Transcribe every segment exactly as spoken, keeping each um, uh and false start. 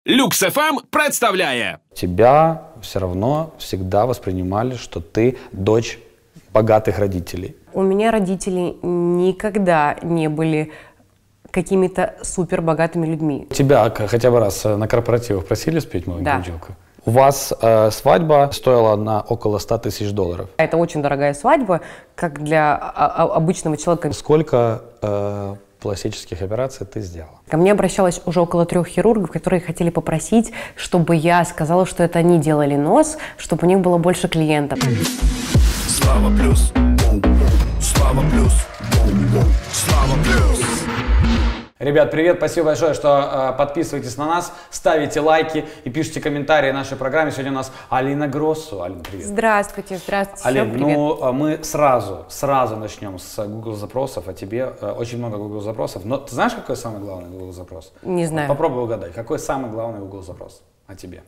Люкс эф эм представляє. Тебя все равно всегда воспринимали, что ты дочь богатых родителей. У меня родители никогда не были какими-то супер богатыми людьми. Тебя хотя бы раз на корпоративах просили спеть «Маленькую Да. девку»? У вас э, свадьба стоила на около ста тысяч долларов. Это очень дорогая свадьба, как для обычного человека. Сколько э, пластических операций ты сделала? Ко мне обращалось уже около трех хирургов, которые хотели попросить, чтобы я сказала, что это они делали нос, чтобы у них было больше клиентов. Слава плюс, слава плюс, слава плюс. Ребят, привет! Спасибо большое, что э, подписываетесь на нас, ставите лайки и пишите комментарии нашей программе. Сегодня у нас Алина Гроссу. Алина, привет! Здравствуйте, здравствуйте. Алин, Всем привет. ну мы сразу, сразу начнем с Google запросов, а тебе э, очень много Google запросов. Но ты знаешь, какой самый главный Google запрос? Не знаю. Попробуй угадай, какой самый главный Google запрос о тебе?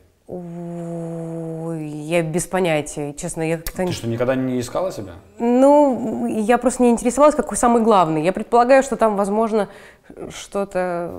Ой, я без понятия, честно. Я как-то... Ты что, никогда не искала себя? Ну, я просто не интересовалась, какой самый главный. Я предполагаю, что там, возможно, что-то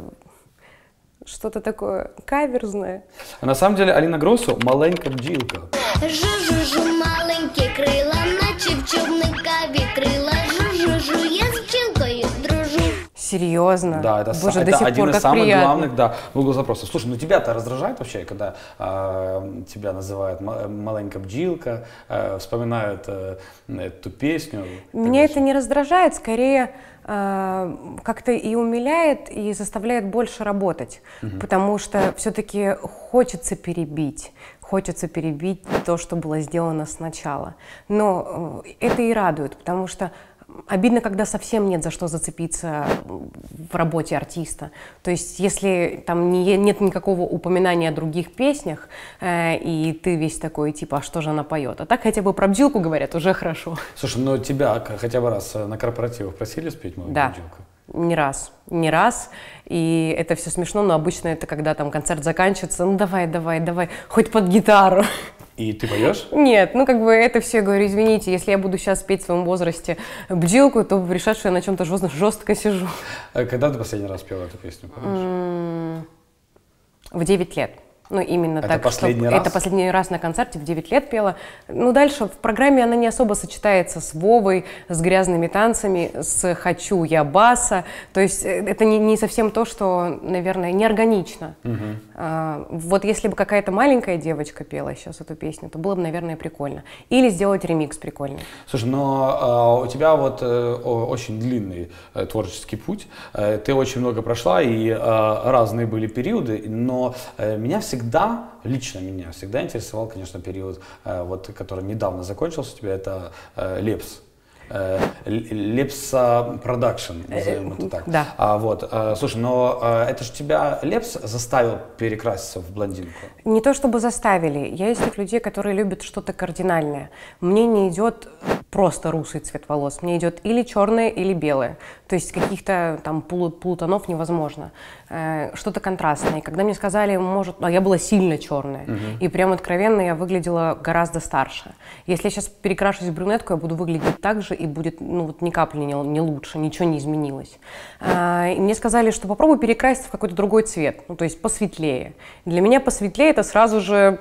что-то такое каверзное. А на самом деле Алина Гроссу маленька бджілка. Жу-жу-жу, маленькі крила, наче в човника вітрила. Жу-жу-жу, я з бджілкою дружу. Серьезно? Да, это, Боже, это до сих один пор, из как самых приятно. главных, да, Google запросов. Слушай, ну тебя-то раздражает вообще, когда э, тебя называют маленька бджілка, э, вспоминают э, эту песню? Меня это не раздражает, скорее э, как-то и умиляет, и заставляет больше работать, угу. Потому что все-таки хочется перебить, хочется перебить то, что было сделано сначала. Но э, это и радует, потому что обидно, когда совсем нет за что зацепиться в работе артиста. То есть, если там не, нет никакого упоминания о других песнях, э, и ты весь такой, типа, а что же она поет? А так хотя бы про бджілку говорят, уже хорошо. Слушай, ну тебя хотя бы раз на корпоративах просили спеть «Маленькую Да. бджілку»? Не раз, не раз. И это все смешно, но обычно это когда там концерт заканчивается, ну давай, давай, давай, хоть под гитару. И ты поешь? Нет, ну как бы это все, говорю, извините, если я буду сейчас петь в своем возрасте бджілку, то решат, что я на чем-то жестко, жестко сижу. А когда ты последний раз пела эту песню, помнишь? В девять лет. Ну, именно это так, последний что раз? Это последний раз на концерте в девять лет пела. Ну, дальше в программе она не особо сочетается с Вовой, с грязными танцами, с «Хочу я баса». То есть это не, не совсем то, что, наверное, неорганично. Угу. А, вот если бы какая-то маленькая девочка пела сейчас эту песню, то было бы, наверное, прикольно. Или сделать ремикс прикольный. Слушай, но а, у тебя вот э, очень длинный э, творческий путь. Э, ты очень много прошла, и э, разные были периоды, но э, меня всегда Всегда, лично меня, всегда интересовал, конечно, период, э, вот, который недавно закончился у тебя, это э, Лепс. Э, Лепса продакшн, назовем это так. Да. А, вот, э, слушай, но э, это же тебя Лепс заставил перекраситься в блондинку? Не то чтобы заставили. Я из тех людей, которые любят что-то кардинальное. Мне не идет просто русый цвет волос. Мне идет или черное, или белое. То есть каких-то там полутонов невозможно. Э, что-то контрастное. И когда мне сказали, может... А я была сильно черная. Uh-huh. И прям откровенно я выглядела гораздо старше. Если я сейчас перекрашусь в брюнетку, я буду выглядеть так же, и будет, ну вот ни капли не, не лучше, ничего не изменилось. Э, и мне сказали, что попробуй перекраситься в какой-то другой цвет. Ну, то есть посветлее. Для меня посветлее это сразу же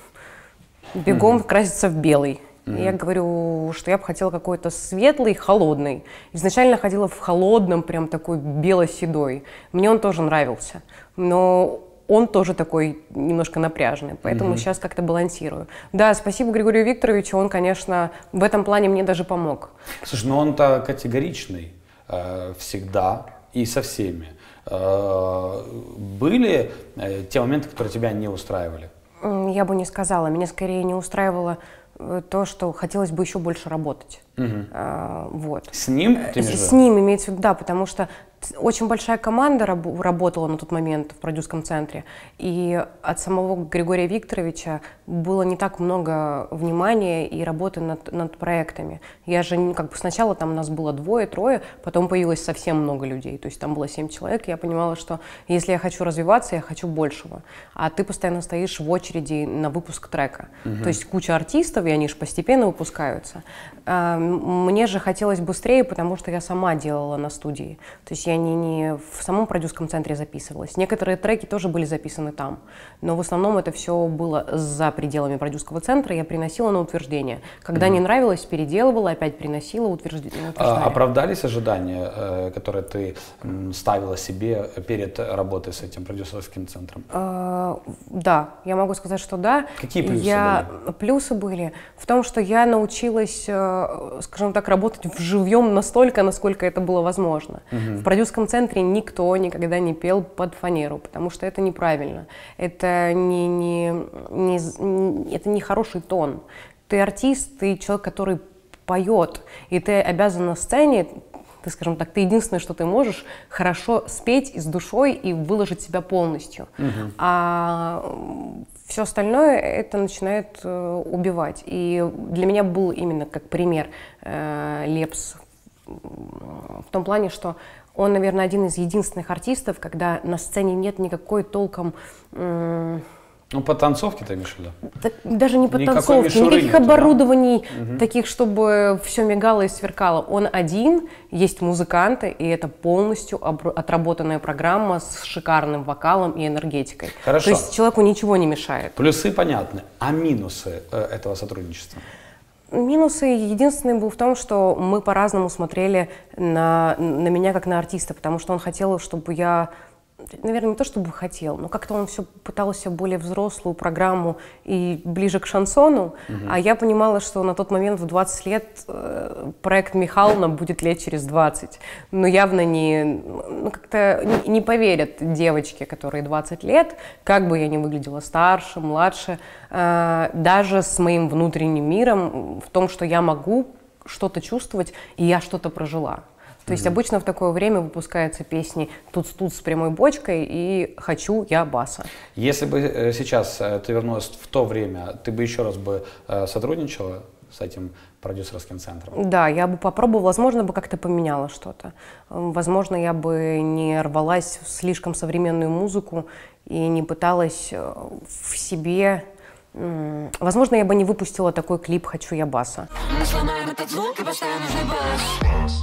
бегом uh-huh. краситься в белый. Mm-hmm. Я говорю, что я бы хотела какой-то светлый, холодный. Изначально ходила в холодном, прям такой бело-седой. Мне он тоже нравился, но он тоже такой немножко напряженный, поэтому mm-hmm. сейчас как-то балансирую. Да, спасибо Григорию Викторовичу, он, конечно, в этом плане мне даже помог. Слушай, ну он-то категоричный э, всегда и со всеми. Э, были э, те моменты, которые тебя не устраивали? Я бы не сказала, меня скорее не устраивало то, что хотелось бы еще больше работать. Угу. А, вот. С ним? Ты с, с ним имеется в виду, да, потому что очень большая команда раб работала на тот момент в продюсерском центре, и от самого Григория Викторовича было не так много внимания и работы над, над проектами. Я же, как бы сначала там у нас было двое-трое, потом появилось совсем много людей, то есть там было семь человек, и я понимала, что если я хочу развиваться, я хочу большего, а ты постоянно стоишь в очереди на выпуск трека. Угу. То есть куча артистов, и они же постепенно выпускаются. мне же хотелось быстрее, потому что я сама делала на студии. То есть я не, не в самом продюсерском центре записывалась. Некоторые треки тоже были записаны там, но в основном это все было за пределами продюсерского центра. Я приносила на утверждение. Когда mm-hmm. не нравилось, переделывала, опять приносила, утверждение. А, оправдались ожидания, которые ты ставила себе перед работой с этим продюсерским центром? А, да, я могу сказать, что да. Какие плюсы я... были? Плюсы были в том, что я научилась, скажем так, работать вживьем настолько, насколько это было возможно. Угу. В продюсерском центре никто никогда не пел под фанеру, потому что это неправильно. Это не, не, не, это не хороший тон. Ты артист, ты человек, который поет, и ты обязан на сцене, ты, скажем так, ты единственное, что ты можешь, хорошо спеть и с душой и выложить себя полностью. Угу. А все остальное это начинает э, убивать. И для меня был именно как пример э, Лепс в том плане, что он, наверное, один из единственных артистов, когда на сцене нет никакой толком... Э, Ну, по танцовке ты имеешь в виду? Так, даже не по танцовке, никаких нету, оборудований, да? Угу. таких, чтобы все мигало и сверкало. Он один, есть музыканты, и это полностью отработанная программа с шикарным вокалом и энергетикой. Хорошо. То есть человеку ничего не мешает. Плюсы понятны, а минусы этого сотрудничества? Минусы единственный был в том, что мы по-разному смотрели на, на меня как на артиста, потому что он хотел, чтобы я... Наверное, не то чтобы хотел, но как-то он все пытался более взрослую программу и ближе к шансону, угу. а я понимала, что на тот момент в двадцать лет э, проект Михална будет лет через двадцать. Но явно не, ну, как-то не, не поверят девочки, которые двадцать лет, как бы я ни выглядела старше, младше, э, даже с моим внутренним миром в том, что я могу что-то чувствовать, и я что-то прожила. То есть обычно в такое время выпускаются песни «Туц-туц» с прямой бочкой и «Хочу я баса». Если бы сейчас ты вернулась в то время, ты бы еще раз бы сотрудничала с этим продюсерским центром? Да, я бы попробовала, возможно, бы как-то поменяла что-то. Возможно, я бы не рвалась в слишком современную музыку и не пыталась в себе... Возможно, я бы не выпустила такой клип «Хочу я баса». Мы сломаем этот звук и поставим нужный бас.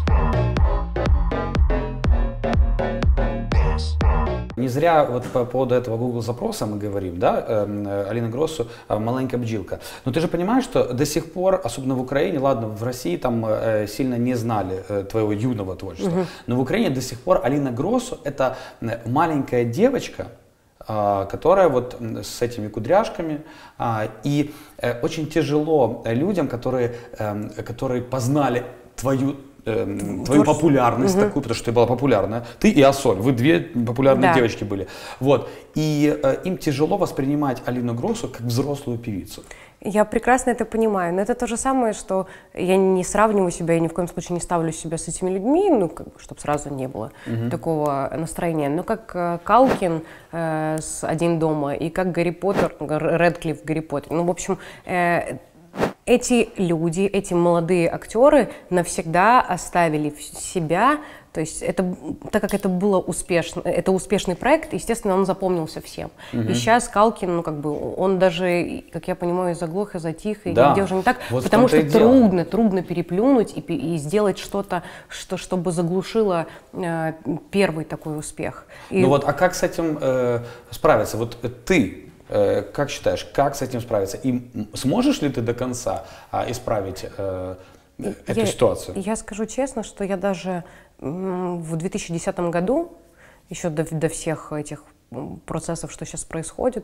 Не зря вот по поводу этого Google запроса мы говорим, да, э, Алина Гросу «Маленькая бджилка». Но ты же понимаешь, что до сих пор, особенно в Украине, ладно, в России там э, сильно не знали э, твоего юного творчества, угу. но в Украине до сих пор Алина Гросу — это маленькая девочка, э, которая вот с этими кудряшками, э, и э, очень тяжело людям, которые, э, которые познали твою твою популярность угу. такую, потому что ты была популярная. Ты и Ассоль, вы две популярные да. девочки были. Вот. И э, им тяжело воспринимать Алину Гросу как взрослую певицу. Я прекрасно это понимаю, но это то же самое, что я не сравниваю себя, я ни в коем случае не ставлю себя с этими людьми, ну, как, чтобы сразу не было угу. такого настроения. Но как э, Калкин э, с «Один дома» и как Гарри Поттер, Рэдклифф в «Гарри Поттере». Ну, в общем, э, эти люди, эти молодые актеры навсегда оставили себя, то есть это, так как это было успешно, это успешный проект, естественно, он запомнился всем. Угу. И сейчас Калкин, ну как бы, он даже, как я понимаю, заглох и затих, и да. нигде уже не так, вот потому что трудно, трудно переплюнуть и, и сделать что-то, что, чтобы заглушило э, первый такой успех. И... Ну вот, а как с этим э, справиться? Вот ты. Как считаешь, как с этим справиться? И сможешь ли ты до конца а, исправить э, эту я, ситуацию? Я скажу честно, что я даже в две тысячи десятом году, еще до, до всех этих процессов, что сейчас происходит,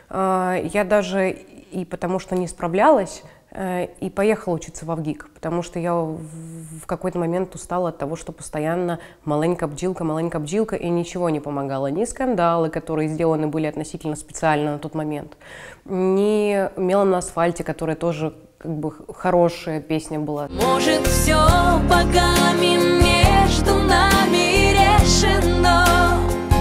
э, я даже и потому что не справлялась, э, и поехала учиться в ВГИК, потому что я в, в какой-то момент устала от того, что постоянно маленькая бджилка, маленькая бджилка, и ничего не помогало. Ни скандалы, которые сделаны были относительно специально на тот момент, ни «Мелом на асфальте», которая тоже как бы хорошая песня была. Может, все богами между нами решено,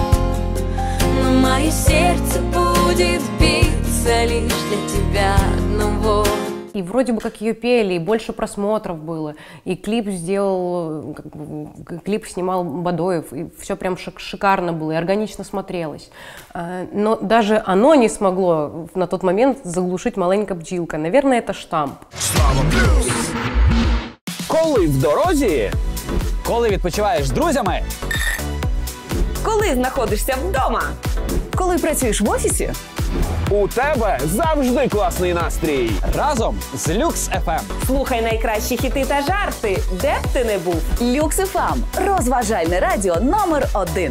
но мое сердце будет биться лишь для тебя одного. И вроде бы как ее пели, и больше просмотров было, и клип сделал, как бы, клип снимал Бадоев, и все прям шик шикарно было, и органично смотрелось. Но даже оно не смогло на тот момент заглушить «Маленькая бджилка». Наверное, это штамп. Коли в дорозі? Коли відпочиваєш з друзями? Коли знаходишся вдома? Коли працюєш в офісі? У тебе завжди класний настрій. Разом з Люкс еф ем. Слухай найкращі хіти та жарти, де б ти не був. Люкс еф ем – розважальне радіо номер один.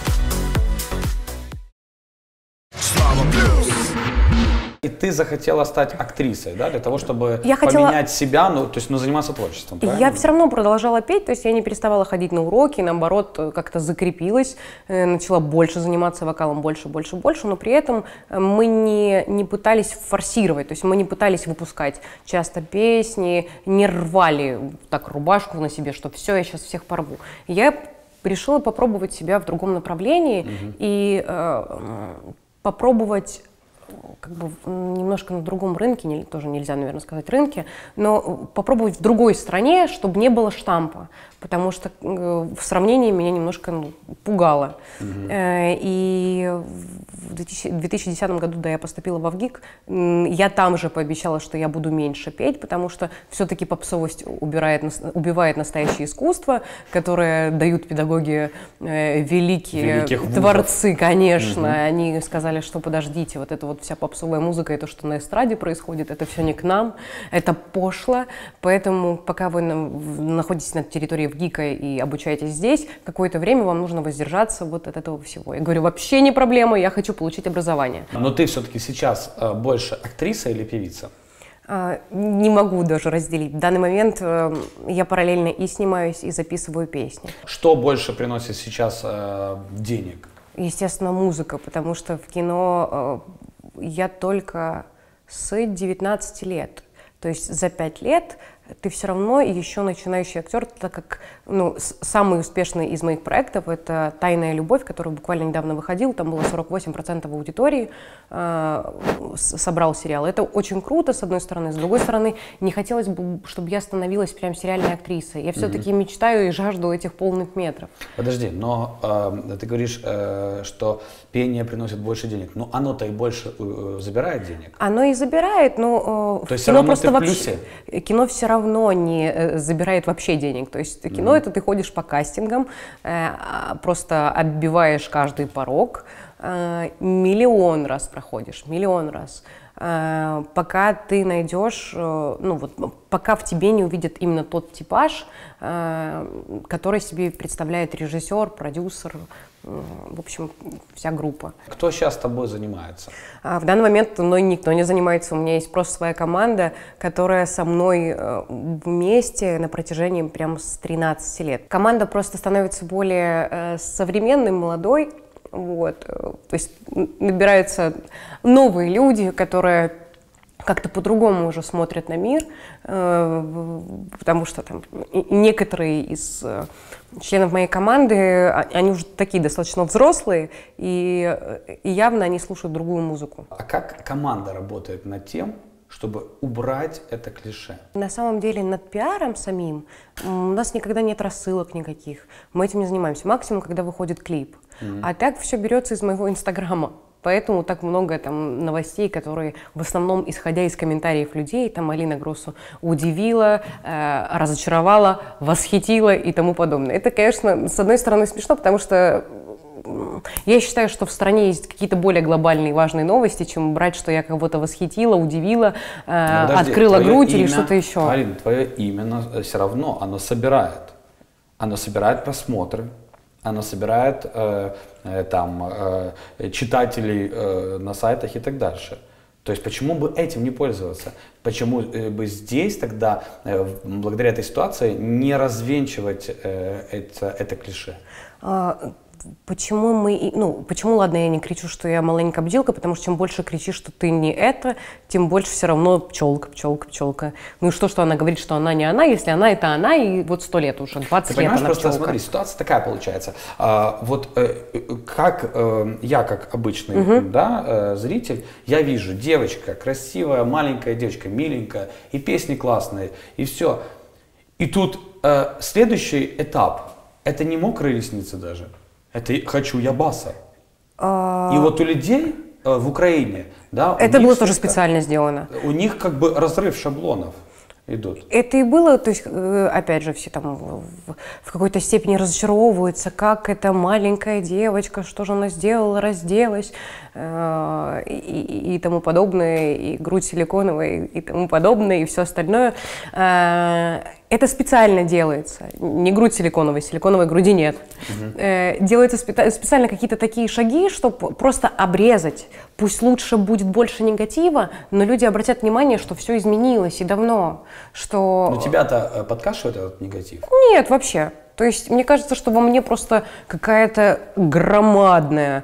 Слава плюс. И ты захотела стать актрисой, да, для того, чтобы Я хотела- поменять себя, ну, то есть, ну, заниматься творчеством, правильно? Я все равно продолжала петь, то есть я не переставала ходить на уроки, наоборот, э, как-то закрепилась, э, начала больше заниматься вокалом, больше, больше, больше, но при этом э, мы не, не пытались форсировать, то есть мы не пытались выпускать часто песни, не рвали так рубашку на себе, что все, я сейчас всех порву. Я решила попробовать себя в другом направлении mm-hmm. и э, попробовать как бы немножко на другом рынке, не, тоже нельзя, наверное, сказать рынке, но попробовать в другой стране, чтобы не было штампа, потому что э, в сравнении меня немножко ну, пугало. Mm-hmm. э, и в две тысячи десятом году, да, я поступила в ВГИК, э, я там же пообещала, что я буду меньше петь, потому что все-таки попсовость убирает, убивает настоящее искусство, которое дают педагоги э, великие Великих творцы, вузов. конечно. Mm-hmm. Они сказали, что подождите, вот это вот вся попсовая музыка и то, что на эстраде происходит, это все не к нам, это пошло, поэтому пока вы на, находитесь на территории ВГИКа и обучаетесь здесь, какое-то время вам нужно воздержаться вот от этого всего. Я говорю, вообще не проблема, я хочу получить образование. Но ты все-таки сейчас э, больше актриса или певица? А, не могу даже разделить. В данный момент э, я параллельно и снимаюсь, и записываю песни. Что больше приносит сейчас э, денег? Естественно, музыка, потому что в кино э, я только с девятнадцати лет. То есть за пять лет ты все равно еще начинающий актер, так как ну, самый успешный из моих проектов — это «Тайная любовь», который буквально недавно выходил, там было сорок восемь процентов аудитории, э, собрал сериал. Это очень круто, с одной стороны. С другой стороны, не хотелось бы, чтобы я становилась прям сериальной актрисой. Я все-таки mm-hmm. мечтаю и жажду этих полных метров. Подожди, но э, ты говоришь, э, что пение приносит больше денег, но оно-то и больше э, забирает денег? Оно и забирает, но э, То есть кино все просто ты в вообще... Кино все равно равно не э, забирает вообще денег. То есть кино mm-hmm. это ты ходишь по кастингам, э, просто оббиваешь каждый порог, э, миллион раз проходишь, миллион раз. Э, пока ты найдешь, э, ну вот, пока в тебе не увидят именно тот типаж, э, который себе представляет режиссер, продюсер, в общем, вся группа. Кто сейчас с тобой занимается? А в данный момент мной никто не занимается. У меня есть просто своя команда, которая со мной вместе на протяжении прям с тринадцати лет. Команда просто становится более современной, молодой. Вот. То есть набираются новые люди, которые как-то по-другому уже смотрят на мир, потому что там некоторые из членов моей команды, они уже такие достаточно взрослые, и, и явно они слушают другую музыку. А как команда работает над тем, чтобы убрать это клише? На самом деле над пиаром самим у нас никогда нет рассылок никаких, мы этим не занимаемся, максимум, когда выходит клип. Mm-hmm. А так все берется из моего инстаграма. Поэтому так много там новостей, которые в основном, исходя из комментариев людей, там Алина Гросу удивила, э, разочаровала, восхитила и тому подобное. Это, конечно, с одной стороны смешно, потому что я считаю, что в стране есть какие-то более глобальные важные новости, чем брать, что я кого-то восхитила, удивила, э, Подожди, открыла грудь имя, или что-то еще. Алина, твое имя все равно, оно собирает. Оно собирает просмотры. Она собирает э, э, там, э, читателей э, на сайтах и так дальше. То есть почему бы этим не пользоваться? Почему э, бы здесь тогда, э, благодаря этой ситуации, не развенчивать э, это, это клише? Почему мы, ну, почему, ладно, я не кричу, что я маленькая бдилка, потому что чем больше кричишь, что ты не это, тем больше все равно пчелка, пчелка, пчелка. Ну и что, что она говорит, что она не она, если она это она, и вот сто лет уже, двадцать лет она просто, пчелка. Смотри, ситуация такая получается. А, вот э, как э, я, как обычный угу. да, э, зритель, я вижу, девочка красивая, маленькая девочка, миленькая, и песни классные, и все. И тут э, следующий этап, это не мокрые ресницы даже. Это «хочу я баса». А... И вот у людей э, в Украине... Да, это было тоже специально сделано. У них как бы разрыв шаблонов. идут. Это и было, то есть, э, опять же, все там в, в какой-то степени разочаровываются, как эта маленькая девочка, что же она сделала, разделась, э, и, и тому подобное, и грудь силиконовая, и, и тому подобное, и все остальное. Э, это специально делается, не грудь силиконовая, силиконовой груди нет. Угу. Э, делаются спе- специально какие-то такие шаги, чтобы просто обрезать. Пусть лучше будет больше негатива, но люди обратят внимание, что все изменилось и давно. Что... Но тебя-то подкашивает этот негатив? Нет, вообще. То есть мне кажется, что во мне просто какая-то громадная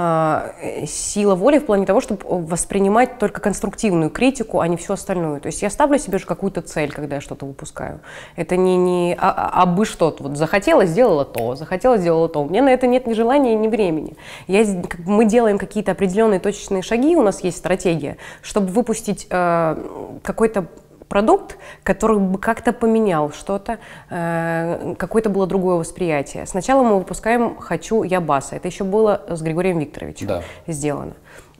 э, сила воли в плане того, чтобы воспринимать только конструктивную критику, а не всю остальную. То есть я ставлю себе же какую-то цель, когда я что-то выпускаю. Это не, не а, а бы что-то. Вот захотела, сделала то, захотела, сделала то. У меня на это нет ни желания, ни времени. Я, мы делаем какие-то определенные точечные шаги, у нас есть стратегия, чтобы выпустить э, какой-то продукт, который бы как-то поменял что-то, э, какое-то было другое восприятие. Сначала мы выпускаем «Хочу я баса». Это еще было с Григорием Викторовичем да. сделано.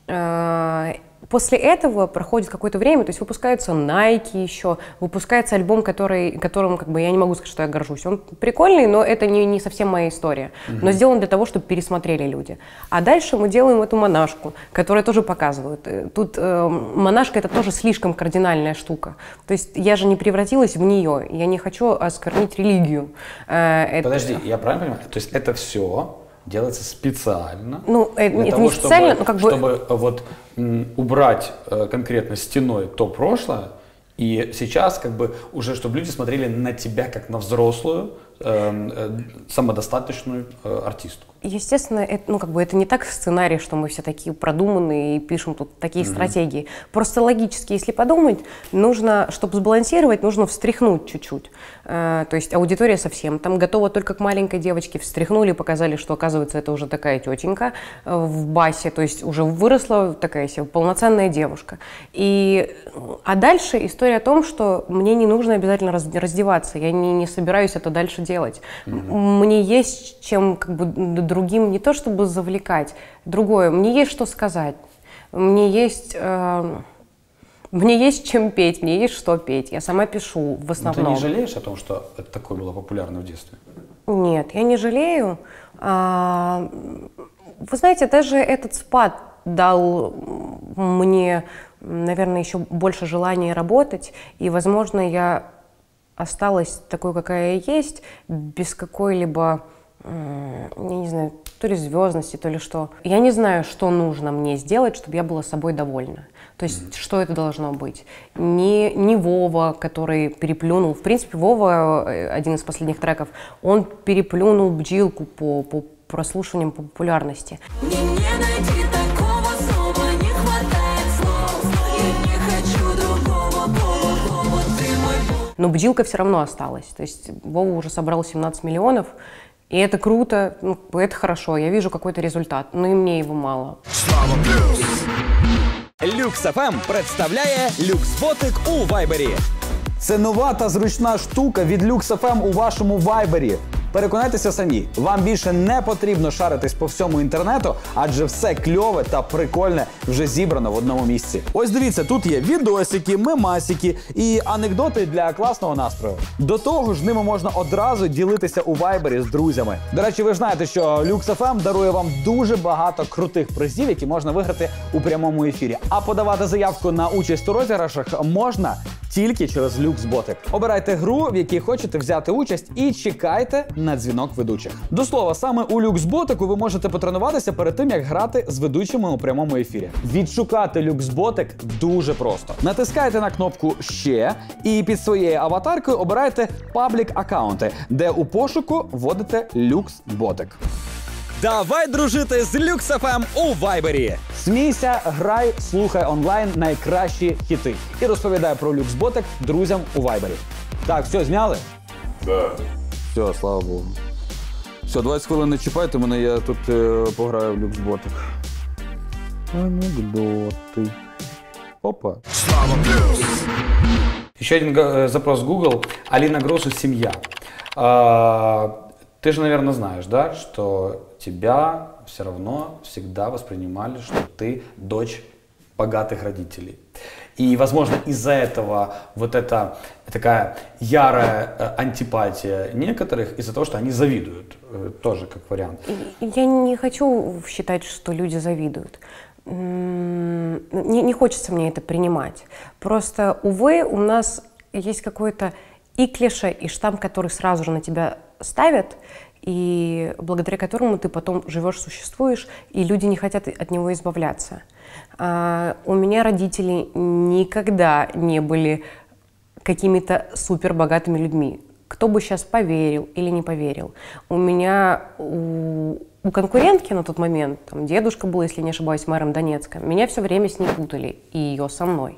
Э, После этого проходит какое-то время, то есть выпускаются Nike еще, выпускается альбом, который, которым как бы, я не могу сказать, что я горжусь. Он прикольный, но это не, не совсем моя история. Mm-hmm. Но сделан для того, чтобы пересмотрели люди. А дальше мы делаем эту монашку, которая тоже показывает. Тут э, монашка — это тоже слишком кардинальная штука. То есть я же не превратилась в нее, я не хочу осквернить религию. Э, это... Подожди, я правильно понимаю? То есть это все делается специально, ну, для это того, не специально, чтобы, но как бы... чтобы вот, м, убрать э, конкретно стеной то прошлое, и сейчас как бы уже, чтобы люди смотрели на тебя как на взрослую, э, э, самодостаточную э, артистку. Естественно, это, ну, как бы это не так сценарий, что мы все такие продуманные и пишем тут такие mm-hmm. стратегии. Просто логически, если подумать, нужно, чтобы сбалансировать, нужно встряхнуть чуть-чуть. Э, то есть аудитория совсем там готова только к маленькой девочке. Встряхнули, показали, что, оказывается, это уже такая тетенька э, в басе, то есть уже выросла такая себе полноценная девушка. И, а дальше история о том, что мне не нужно обязательно раз, раздеваться, я не, не собираюсь это дальше делать. Mm-hmm. Мне есть чем как бы другим не то чтобы завлекать, другое, мне есть что сказать, мне есть, э, мне есть чем петь, мне есть что петь, я сама пишу в основном. Но ты не жалеешь о том, что это такое было популярно в детстве? Нет, я не жалею. А, вы знаете, даже этот спад дал мне, наверное, еще больше желания работать, и, возможно, я осталась такой, какая я есть, без какой-либо, я не знаю, то ли звездности, то ли что. Я не знаю, что нужно мне сделать, чтобы я была собой довольна. То есть, mm-hmm. что это должно быть. Не, не Вова, который переплюнул. В принципе, Вова, один из последних треков, он переплюнул Бджилку по, по прослушиваниям, по популярности. Мне не найти такого слова, не хватает слов. Я не хочу другого Вова, Вова, ты мой Вова. Но Бджилка все равно осталась. То есть, Вова уже собрал семнадцать миллионов. И это круто, ну, это хорошо, я вижу какой-то результат, но и мне его мало. Люкс еф ем представляє люкс-ботик у Вайбері. Це нова та зручна штука від Люкс еф ем у вашому Вайбері. Переконайтеся самі, вам більше не потрібно шаритись по всьому інтернету, адже все кльове та прикольне вже зібрано в одному місці. Ось дивіться, тут є відосики, мемасики і анекдоти для класного настрою. До того ж, ними можна одразу ділитися у Вайбері з друзями. До речі, ви ж знаєте, що Люкс еф ем дарує вам дуже багато крутих призів, які можна виграти у прямому ефірі. А подавати заявку на участь у розіграшах можна тільки через Люкс-ботик. Обирайте гру, в якій хочете взяти участь, і чекайте на дзвінок ведучих. До слова, саме у Люкс-ботику ви можете потренуватися перед тим, як грати з ведучими у прямому ефірі. Відшукати Люкс-ботик дуже просто. Натискайте на кнопку «Ще» і під своєю аватаркою обирайте паблік-аккаунти, де у пошуку вводите Люкс-ботик. Давай дружити з Люкс еф ем у Вайбері! Смійся, грай, слухай онлайн найкращі хіти. І розповідай про Люкс-ботик друзям у Вайбері. Так, все, зняли? Да. Все, слава Богу. Все, двадцять хвилин не чіпайте мене, я тут е, пограю в Люкс-ботик. Анекдоти. Опа. Еще один э, запрос в Google. Алина Гросу «Семья». А, ты же, наверное, знаешь, да, что тебя все равно всегда воспринимали, что ты дочь богатых родителей. И, возможно, из-за этого вот эта такая ярая э, антипатия некоторых, из-за того, что они завидуют, э, тоже как вариант. Я не хочу считать, что люди завидуют. Не, не хочется мне это принимать. Просто, увы, у нас есть какой-то и клише, и штамп, который сразу же на тебя ставят, и благодаря которому ты потом живешь, существуешь, и люди не хотят от него избавляться. А, у меня родители никогда не были какими-то супербогатыми людьми. Кто бы сейчас поверил или не поверил. У меня, у, у конкурентки на тот момент, там, дедушка был, если не ошибаюсь, мэром Донецка, меня все время с ней путали, и ее со мной.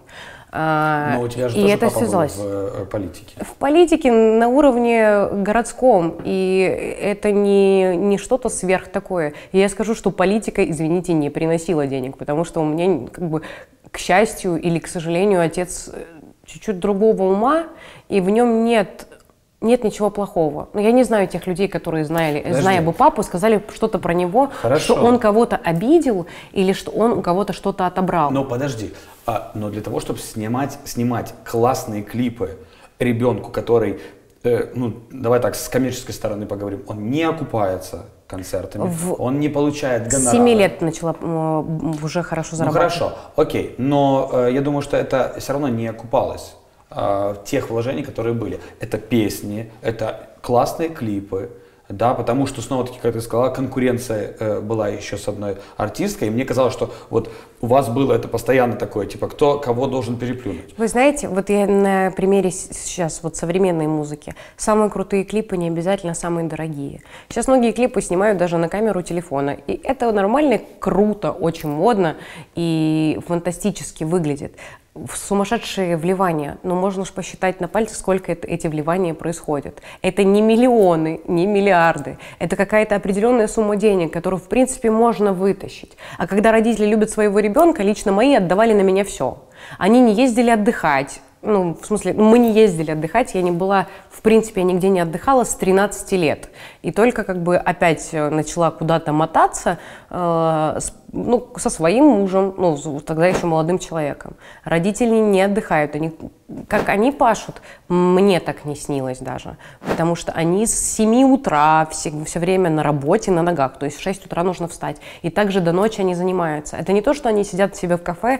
Но у тебя же и тоже это папа был связалось. в политике. В политике на уровне городском, и это не, не что-то сверх такое. И я скажу, что политика, извините, не приносила денег, потому что у меня, как бы, к счастью или к сожалению, отец чуть-чуть другого ума, и в нем нет... Нет ничего плохого. Но я не знаю тех людей, которые знали, Подожди. зная бы папу, сказали что-то про него, Хорошо. что он кого-то обидел или что он у кого-то что-то отобрал. Но подожди, а, но для того, чтобы снимать, снимать классные клипы ребенку, который, э, ну, давай так, с коммерческой стороны поговорим, он не окупается концертами, В... он не получает С гонорары. семи лет начала э, уже хорошо зарабатывать. Ну хорошо, окей, но э, я думаю, что это все равно не окупалось. Тех вложений, которые были. Это песни, это классные клипы, да, потому что, снова-таки, как ты сказала, конкуренция э, была еще с одной артисткой, и мне казалось, что вот у вас было это постоянно такое, типа, кто кого должен переплюнуть. Вы знаете, вот я на примере сейчас вот современной музыки, самые крутые клипы не обязательно самые дорогие. Сейчас многие клипы снимают даже на камеру телефона, и это нормально, круто, очень модно и фантастически выглядит. Сумасшедшие вливания, но можно же посчитать на пальцах, сколько это, эти вливания происходят. Это не миллионы, не миллиарды, это какая-то определенная сумма денег, которую, в принципе, можно вытащить. А когда родители любят своего ребенка, лично мои отдавали на меня все. Они не ездили отдыхать, ну, в смысле, мы не ездили отдыхать, я не была, в принципе, я нигде не отдыхала с тринадцати лет. И только как бы опять начала куда-то мотаться, э, с, ну, со своим мужем, ну, тогда еще молодым человеком. Родители не отдыхают, они, как они пашут, мне так не снилось даже. Потому что они с семи утра все, все время на работе, на ногах, то есть в шесть утра нужно встать. И также до ночи они занимаются. Это не то, что они сидят себе в кафе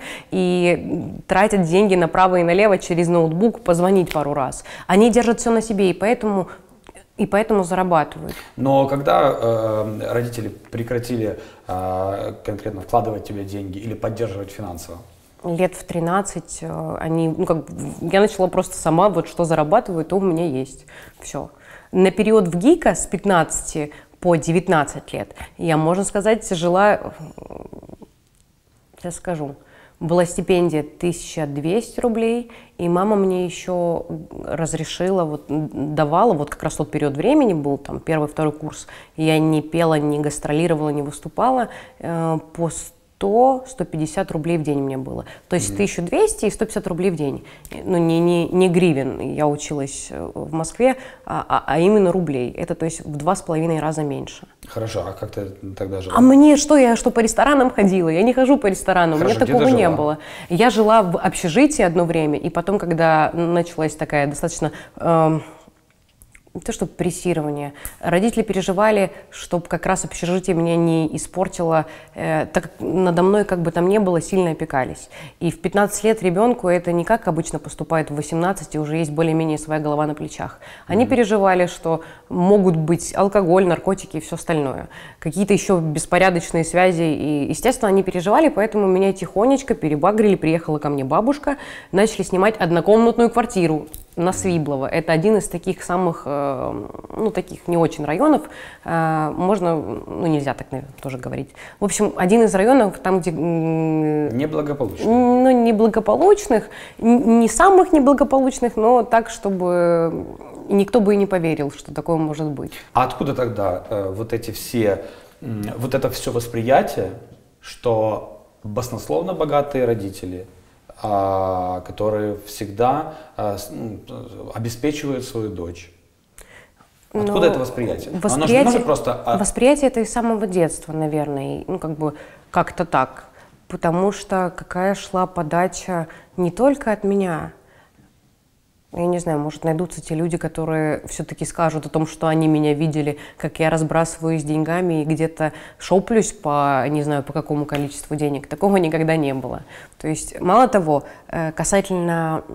и тратят деньги направо и налево через ноутбук, позвонить пару раз. Они держат все на себе, и поэтому... И поэтому зарабатывают. Но когда э, родители прекратили э, конкретно вкладывать в тебя деньги или поддерживать финансово? Лет в тринадцать э, они, ну, как, я начала просто сама, вот что зарабатываю, то у меня есть. Все. На период в ГИКа с пятнадцати по девятнадцать лет я, можно сказать, жила, сейчас скажу, была стипендия тысяча двести рублей, и мама мне еще разрешила, вот, давала, вот как раз тот период времени был, там, первый, второй курс, я не пела, не гастролировала, не выступала, э, по сто — сто пятьдесят рублей в день мне было. То есть тысяча двести и сто пятьдесят рублей в день. Ну, не, не, не гривен, я училась в Москве, а, а, а именно рублей. Это, то есть, в два с половиной раза меньше. Хорошо, а как ты тогда жила? А мне что, я что, по ресторанам ходила? Я не хожу по ресторанам, Хорошо, у меня такого где ты не жила? было. Я жила в общежитии одно время, и потом, когда началась такая достаточно... эм, не то что прессирование. Родители переживали, чтобы как раз общежитие меня не испортило, э, так как надо мной, как бы там ни было, сильно опекались. И в пятнадцать лет ребенку это не как обычно поступает в восемнадцать, и уже есть более-менее своя голова на плечах. Они mm-hmm. переживали, что могут быть алкоголь, наркотики и все остальное. Какие-то еще беспорядочные связи. И, естественно, они переживали, поэтому меня тихонечко перебагрили. Приехала ко мне бабушка, начали снимать однокомнатную квартиру на Свиблово. Это один из таких самых, э, ну, таких не очень районов. Э, можно, ну, нельзя так, наверное, тоже говорить. В общем, один из районов, там, где... Э, Неблагополучных. Ну, неблагополучных, не самых неблагополучных, но так, чтобы никто бы и не поверил, что такое может быть. А откуда тогда э, вот эти все, э, вот это все восприятие, что баснословно богатые родители, которые всегда ну, обеспечивают свою дочь? Откуда Но это восприятие? восприятие? Оно же не может просто... Восприятие это из самого детства, наверное, ну как бы как-то так. потому что какая шла подача не только от меня. Я не знаю, может, найдутся те люди, которые все-таки скажут о том, что они меня видели, как я разбрасываюсь деньгами и где-то шоплюсь по, не знаю, по какому количеству денег. Такого никогда не было. То есть, мало того, касательно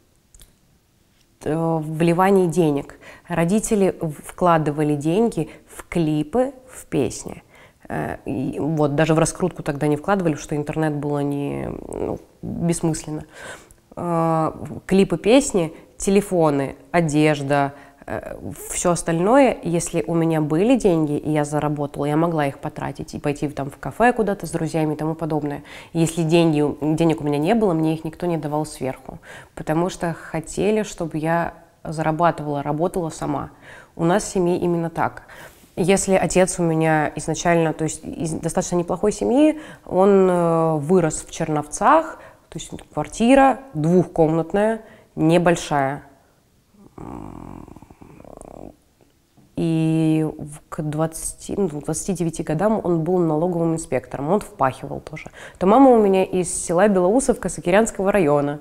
вливания денег, родители вкладывали деньги в клипы, в песни. И вот, даже в раскрутку тогда не вкладывали, что интернет было не, ну, бессмысленно. Клипы, песни, телефоны, одежда, все остальное, если у меня были деньги, и я заработала, я могла их потратить и пойти там в кафе куда-то с друзьями и тому подобное. Если деньги, денег у меня не было, мне их никто не давал сверху, потому что хотели, чтобы я зарабатывала, работала сама. У нас в семье именно так. Если отец у меня изначально, то есть из достаточно неплохой семьи, он вырос в Черновцах, то есть квартира двухкомнатная, небольшая. И к двадцати, ну, двадцати девяти годам он был налоговым инспектором, он впахивал тоже. То мама у меня из села Белоусовка Сокирянского района.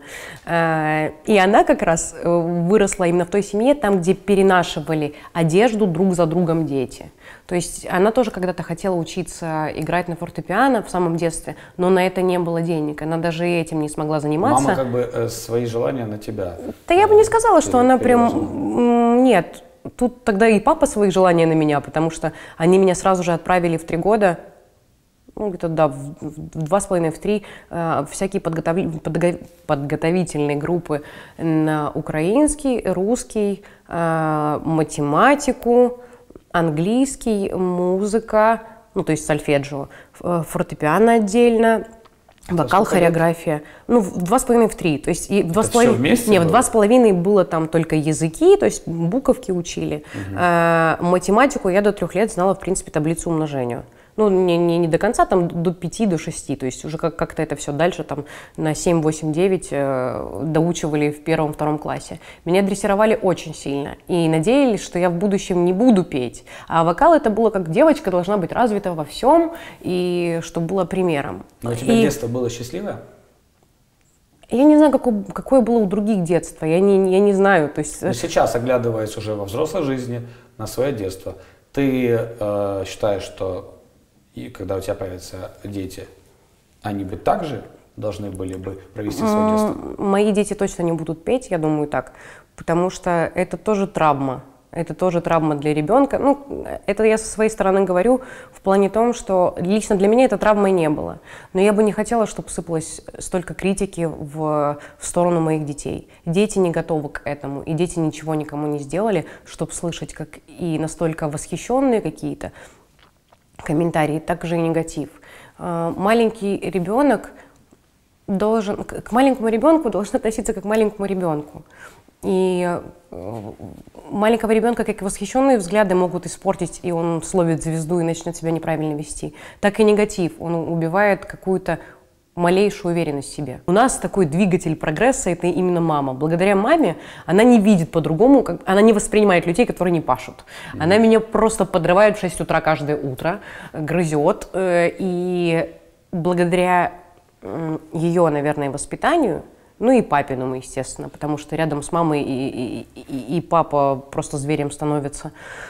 И она как раз выросла именно в той семье, там, где перенашивали одежду друг за другом дети. То есть она тоже когда-то хотела учиться играть на фортепиано в самом детстве, но на это не было денег, она даже этим не смогла заниматься. Мама как бы э, свои желания на тебя. Да я бы не сказала, что она прям... Нет. Тут тогда и папа свои желания на меня, потому что они меня сразу же отправили в три года, ну, где-то, да, в, в два с половиной, в три, э, всякие подготови, подго, подготовительные группы на украинский, русский, э, математику, английский, музыка, ну, то есть сольфеджио, фортепиано отдельно, вокал, хореография. Ну, в два с половиной, в три. То есть и в два с половиной. Вместе не, было? в два с половиной было там только языки, то есть буковки учили. Угу. А, математику я до трех лет знала, в принципе, таблицу умножения. Ну, не, не, не до конца, там до пяти, до шести. То есть уже как- как-то это все дальше там на семь, восемь, девять э, доучивали в первом, втором классе. Меня дрессировали очень сильно. И надеялись, что я в будущем не буду петь. А вокал это было как девочка должна быть развита во всем, и чтобы было примером. Но у тебя и... детство было счастливое? Я не знаю, какое, какое было у других детство, я не, я не знаю. То есть... Но сейчас, оглядываясь уже во взрослой жизни на свое детство, ты э, считаешь, что и когда у тебя появятся дети, они бы также должны были бы провести свое детство? Мои дети точно не будут петь, я думаю так, потому что это тоже травма. Это тоже травма для ребенка. Ну, это я со своей стороны говорю в плане том, что лично для меня это травмой не было. Но я бы не хотела, чтобы сыпалось столько критики в, в сторону моих детей. Дети не готовы к этому, и дети ничего никому не сделали, чтобы слышать как и настолько восхищенные какие-то комментарии, так же и негатив. Маленький ребенок должен, к маленькому ребенку должен относиться как к маленькому ребенку. И маленького ребенка, как и восхищенные взгляды, могут испортить, и он словит звезду и начнет себя неправильно вести. Так и негатив, он убивает какую-то малейшую уверенность в себе. У нас такой двигатель прогресса — это именно мама. Благодаря маме она не видит по-другому, как, она не воспринимает людей, которые не пашут. Mm-hmm. Она меня просто подрывает в шесть утра каждое утро, грызет, э, и благодаря э, ее, наверное, воспитанию, ну и папиному, естественно, потому что рядом с мамой и, и, и, и папа просто зверем становится.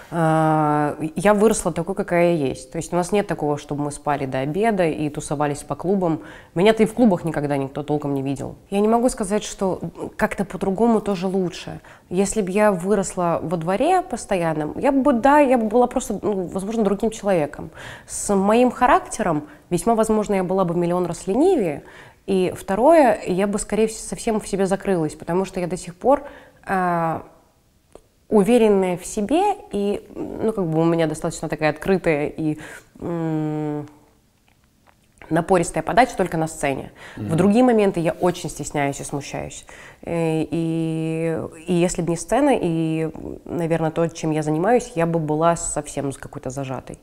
Я выросла такой, какая я есть. То есть у нас нет такого, чтобы мы спали до обеда и тусовались по клубам. Меня-то и в клубах никогда никто толком не видел. Я не могу сказать, что как-то по-другому тоже лучше. Если бы я выросла во дворе постоянно, я бы, да, я бы была просто, ну, возможно, другим человеком. С моим характером, весьма возможно, я была бы миллион раз ленивее. И второе, я бы, скорее всего, совсем в себе закрылась, потому что я до сих пор э, уверенная в себе, и, ну, как бы у меня достаточно такая открытая и э, напористая подача только на сцене. Mm-hmm. В другие моменты я очень стесняюсь и смущаюсь. И, и, и если бы не сцена, и, наверное, то, чем я занимаюсь, я бы была совсем какой-то зажатой.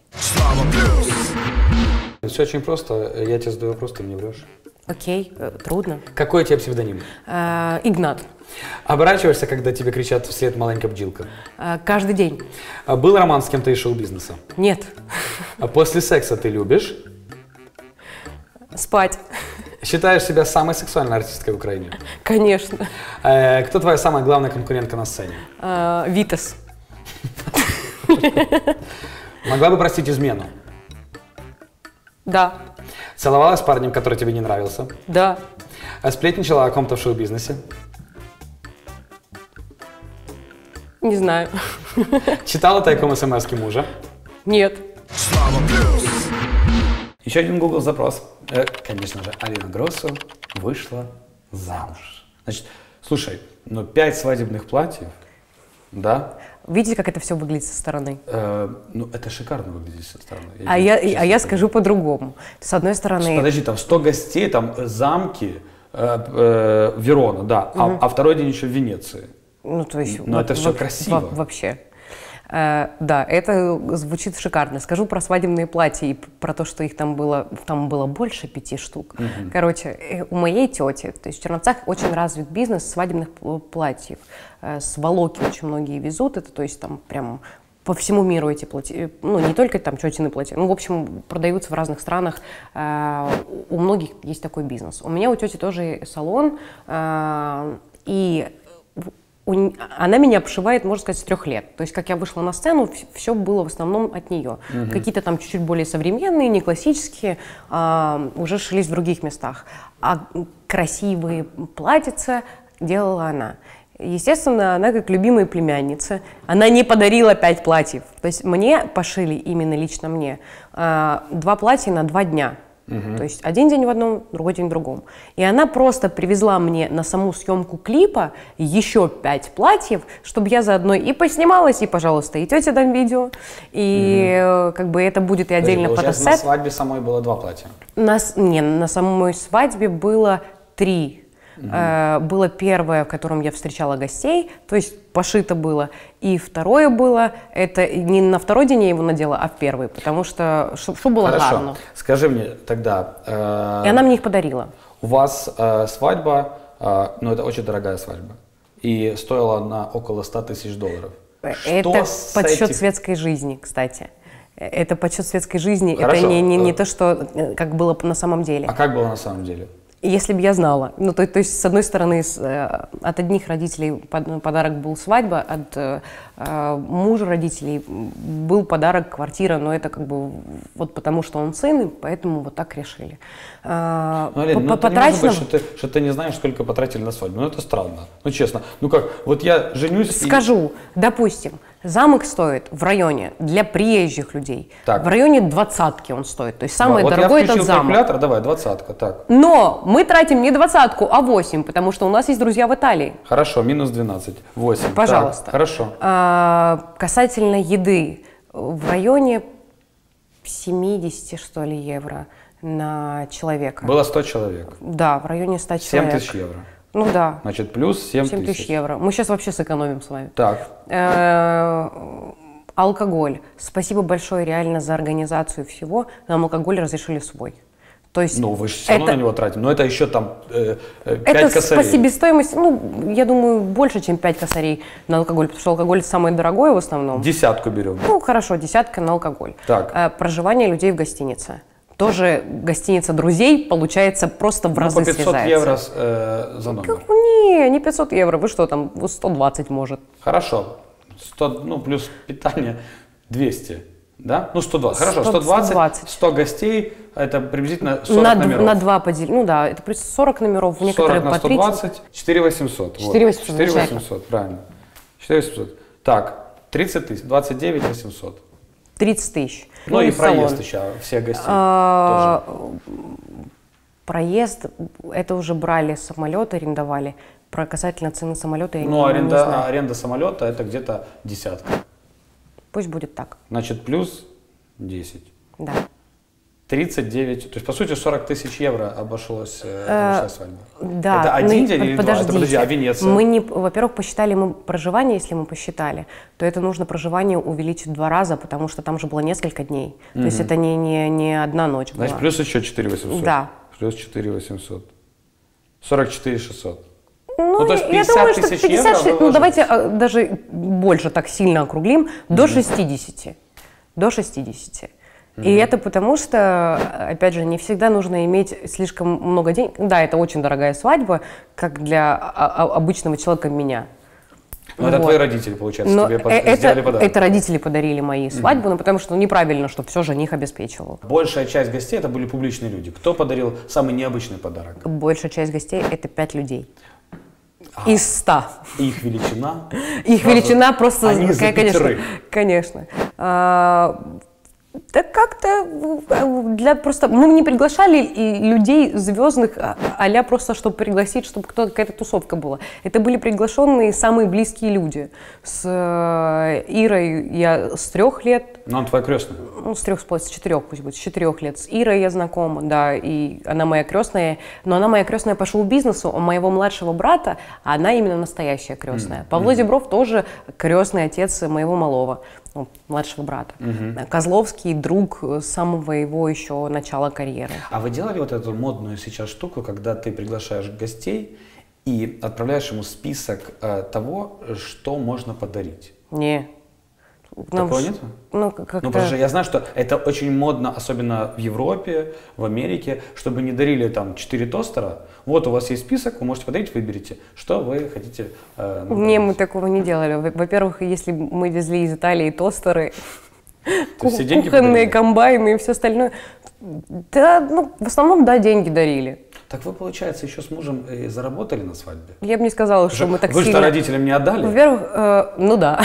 Все очень просто. Я тебе задаю вопрос, ты мне врешь. Окей, трудно. Какой у тебя псевдоним? А, Игнат. Оборачиваешься, когда тебе кричат вслед «маленькая бдилка»? А, каждый день. А был роман с кем-то из шоу-бизнеса? Нет. А после секса ты любишь? Спать. Считаешь себя самой сексуальной артисткой в Украине? Конечно. Э, кто твоя самая главная конкурентка на сцене? А, Витас. Могла бы простить измену? Да. Целовалась с парнем, который тебе не нравился? Да. А сплетничала о ком-то в шоу-бизнесе? Не знаю. Читала тайком смс-ки мужа? Нет. Еще один Google запрос. Э, конечно же, Алина Гроссу вышла замуж. Значит, слушай, ну пять свадебных платьев, да? Видите, как это все выглядит со стороны? Э, ну, это шикарно выглядит со стороны. А я, а я скажу по-другому. С одной стороны... Подожди, там сто гостей, там замки, э, э, Верона, да, угу. а, а второй день еще в Венеции. Ну, то есть... Но вот, это все вот, красиво. Во- вообще. Э, да, это звучит шикарно. Скажу про свадебные платья и про то, что их там было, там было больше пяти штук. Угу. Короче, э, у моей тети, то есть в Черновцах очень развит бизнес свадебных платьев. Э, с Волоки очень многие везут это, то есть там прям... По всему миру эти платья, ну не только там тетины платья, ну в общем продаются в разных странах, э, у многих есть такой бизнес. У меня у тети тоже салон, э, и у, она меня обшивает, можно сказать, с трех лет. То есть как я вышла на сцену, все было в основном от нее. Mm-hmm. Какие-то там чуть-чуть более современные, не классические, э, уже шились в других местах. А красивые платьица делала она. Естественно, она как любимая племянница, она не подарила пять платьев. То есть мне пошили, именно лично мне, два платья на два дня. Угу. То есть один день в одном, другой день в другом. И она просто привезла мне на саму съемку клипа еще пять платьев, чтобы я заодно и поснималась, и, пожалуйста, и тете дам видео. И угу. как бы это будет и отдельно фотосет. На свадьбе самой было два платья? На, не, на самой свадьбе было три. Угу. Uh, было первое, в котором я встречала гостей, то есть пошито было, и второе было, это не на второй день я его надела, а в первый, потому что что было Хорошо. гарно. Скажи мне тогда... Э, и она мне их подарила. У вас э, свадьба, э, ну это очень дорогая свадьба, и стоила она около ста тысяч долларов. Это Что подсчет этих... светской жизни, кстати. Это подсчет светской жизни, Хорошо. это не, не, не то, что как было на самом деле. А как было на самом деле? Если бы я знала. Ну, то, то есть, с одной стороны, с, э, от одних родителей под, подарок был свадьба, от э, мужа родителей был подарок квартира, но это как бы вот потому, что он сын, и поэтому вот так решили. Э, ну, Алин, ну, потрачено... это не может быть, что ты, что ты не знаешь, сколько потратили на свадьбу. Ну, это странно. Ну, честно. Ну, как, вот я женюсь... Скажу, и... допустим, замок стоит в районе, для приезжих людей, так. в районе двадцатки он стоит. То есть, самый вот дорогой я этот замок. Калькулятор, давай, двадцатка, так. Но мы тратим не двадцатку, а восемь, потому что у нас есть друзья в Италии. Хорошо, минус двенадцать, восемь. Пожалуйста. Так, хорошо. А, касательно еды, в районе семьдесят, что ли, евро на человека. Было сто человек? Да, в районе ста человек. семь тысяч евро? Ну да. Значит, плюс семь тысяч евро. Мы сейчас вообще сэкономим с вами. Так. Алкоголь. Спасибо большое реально за организацию всего. Нам алкоголь разрешили свой. То есть ну, вы же все равно это, на него тратите. Но это еще там э, пять это косарей. Это по себестоимости, ну, я думаю, больше, чем пять косарей на алкоголь, потому что алкоголь самый дорогой в основном. Десятку берем. Ну, хорошо, десятка на алкоголь. Так. А, проживание людей в гостинице. Тоже гостиница друзей, получается, просто в разы ну, по пятьсот срезается. евро э, за номер. Как, не, не пятьсот евро, вы что там, сто двадцать может. Хорошо. сто, ну, плюс питание двести. Да? Ну, сто двадцать. Хорошо, сто, сто двадцать, сто двадцать. сто гостей, это приблизительно сорок на, номеров. На два поделить, ну да, это плюс сорок номеров, некоторые сорок на по тридцать. сто двадцать, четыре восемьсот. четыре восемьсот, четыре восемьсот, правильно. четыре восемьсот. Так, тридцать тысяч, двадцать девять восемьсот. тридцать тысяч. Ну, ну и проезд салон. Еще всех гостей а, тоже. Проезд, это уже брали самолет, арендовали. Про касательно цены самолета я ну, не, аренда, не знаю. аренда самолета это где-то десятка. Пусть будет так. Значит, плюс десять. Да. тридцать девять, то есть, по сути, сорок тысяч евро обошлось э, наша свадьба. Да. Это один мы, день или подождите, два? Это, подожди, а Венеция? Мы не, во-первых, посчитали мы проживание, если мы посчитали, то это нужно проживание увеличить в два раза, потому что там же было несколько дней. Mm-hmm. То есть это не, не, не одна ночь была. Значит, плюс еще четыре восемьсот. Да. Плюс четыре восемьсот. сорок четыре шестьсот. Ну, ну, то есть я думаю, что тысяч пятьдесят, евро ну давайте а, даже больше так сильно округлим, до mm-hmm. шестидесяти. До шестидесяти. И это потому что, опять же, не всегда нужно иметь слишком много денег. Да, это очень дорогая свадьба, как для обычного человека меня. Ну, это вот. твои родители, получается, Но тебе под... это, сделали подарок. это родители подарили мои свадьбы, mm-hmm. ну, потому что ну, неправильно, что все жених обеспечивал. Большая часть гостей это были публичные люди. Кто подарил самый необычный подарок? Большая часть гостей это пять людей. А, из ста. Их величина? Их величина просто... Они за конечно, конечно. А, да как-то для просто... Мы не приглашали людей звездных а-ля просто, чтобы пригласить, чтобы кто-то, какая-то тусовка была. Это были приглашенные самые близкие люди. С Ирой я с трех лет. Ну, он твоя крестная? Ну, с трех, с четырех, пусть будет, с четырех лет. С Ирой я знакома, да, и она моя крестная. Но она моя крестная по шоу-бизнесу, у моего младшего брата она именно настоящая крестная. Mm-hmm. Павло Зебров тоже крестный отец моего малого. Ну, младшего брата. Угу. Козловский друг с самого его еще начала карьеры. А вы делали вот эту модную сейчас штуку, когда ты приглашаешь гостей и отправляешь ему список э, того, что можно подарить? Не. Такого нет? Ну, как-то... ну, потому что я знаю, что это очень модно, особенно в Европе, в Америке, чтобы не дарили там четыре тостера. Вот у вас есть список, вы можете подарить, выберите, что вы хотите. Э, не, мы такого не делали. Во-первых, если мы везли из Италии тостеры, кухонные комбайны и все остальное, да, ну, в основном, да, деньги дарили. Так вы, получается, еще с мужем и заработали на свадьбе? Я бы не сказала, что мы так вы сильно... Вы что, родителям не отдали? Во-первых, э, ну да.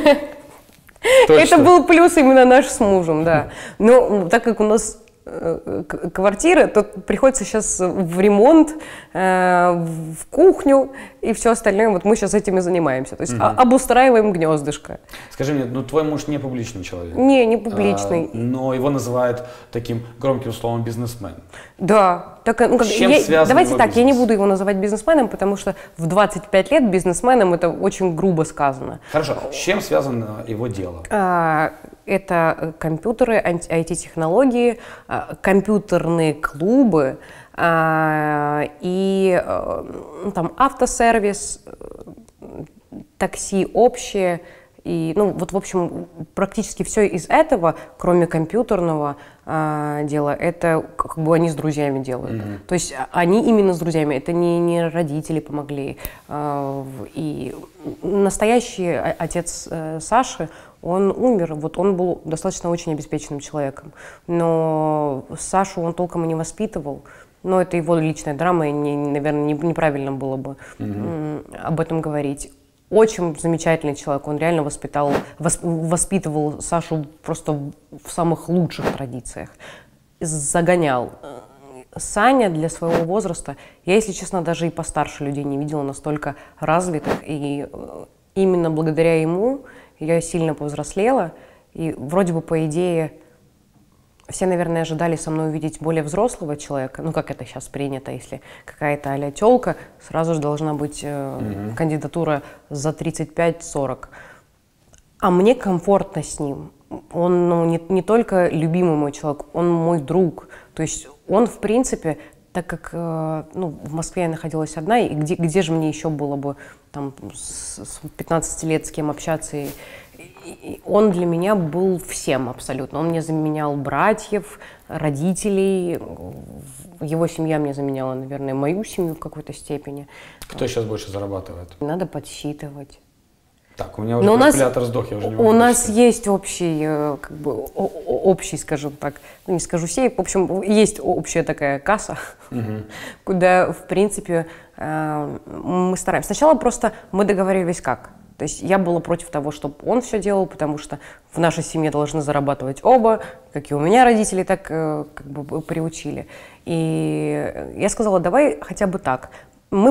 Точно. Это был плюс именно наш с мужем, да. Но так как у нас э, квартира, то приходится сейчас в ремонт, э, в кухню и все остальное. Вот мы сейчас этим и занимаемся. То есть угу. обустраиваем гнездышко. Скажи мне, ну твой муж не публичный человек? Не, не публичный. А, но его называют таким громким словом бизнесмен. Да. Так, ну, как, с чем я, связан давайте его так, бизнес? я не буду его называть бизнесменом, потому что в двадцать пять лет бизнесменом это очень грубо сказано. Хорошо. С чем связано его дело? А, это компьютеры, ай ти-технологии, компьютерные клубы а, и ну, там автосервис, такси общее. И, ну, вот, в общем, практически все из этого, кроме компьютерного э, дела, это как бы они с друзьями делают. Mm-hmm. То есть они именно с друзьями, это не, не родители помогли. Э, и настоящий отец э, Саши, он умер, вот он был достаточно очень обеспеченным человеком. Но Сашу он толком и не воспитывал. Но это его личная драма, и, не, наверное, не, неправильно было бы mm-hmm. об этом говорить. Очень замечательный человек, он реально воспитал, воспитывал Сашу просто в самых лучших традициях, загонял. Саня для своего возраста, я, если честно, даже и постарше людей не видела настолько развитых, и именно благодаря ему я сильно повзрослела, и вроде бы, по идее, все, наверное, ожидали со мной увидеть более взрослого человека, ну, как это сейчас принято, если какая-то а-ля тёлка, сразу же должна быть э, mm-hmm. кандидатура за тридцать пять сорок. А мне комфортно с ним. Он ну, не, не только любимый мой человек, он мой друг. То есть он, в принципе, так как э, ну, в Москве я находилась одна, и где, где же мне еще было бы там, с, с пятнадцати лет с кем общаться, и, и он для меня был всем абсолютно. Он мне заменял братьев, родителей, его семья мне заменяла, наверное, мою семью в какой-то степени. Кто сейчас больше зарабатывает? Надо подсчитывать. Так, у меня уже Но калькулятор нас, сдох, я уже не могу У нас посчитать. есть общий, как бы, общий, скажем так, ну не скажу сейф, в общем, есть общая такая касса, угу. куда, в принципе, мы стараемся. Сначала просто мы договаривались как. То есть я была против того, чтобы он все делал, потому что в нашей семье должны зарабатывать оба, как и у меня родители так как бы приучили. И я сказала, давай хотя бы так. Мы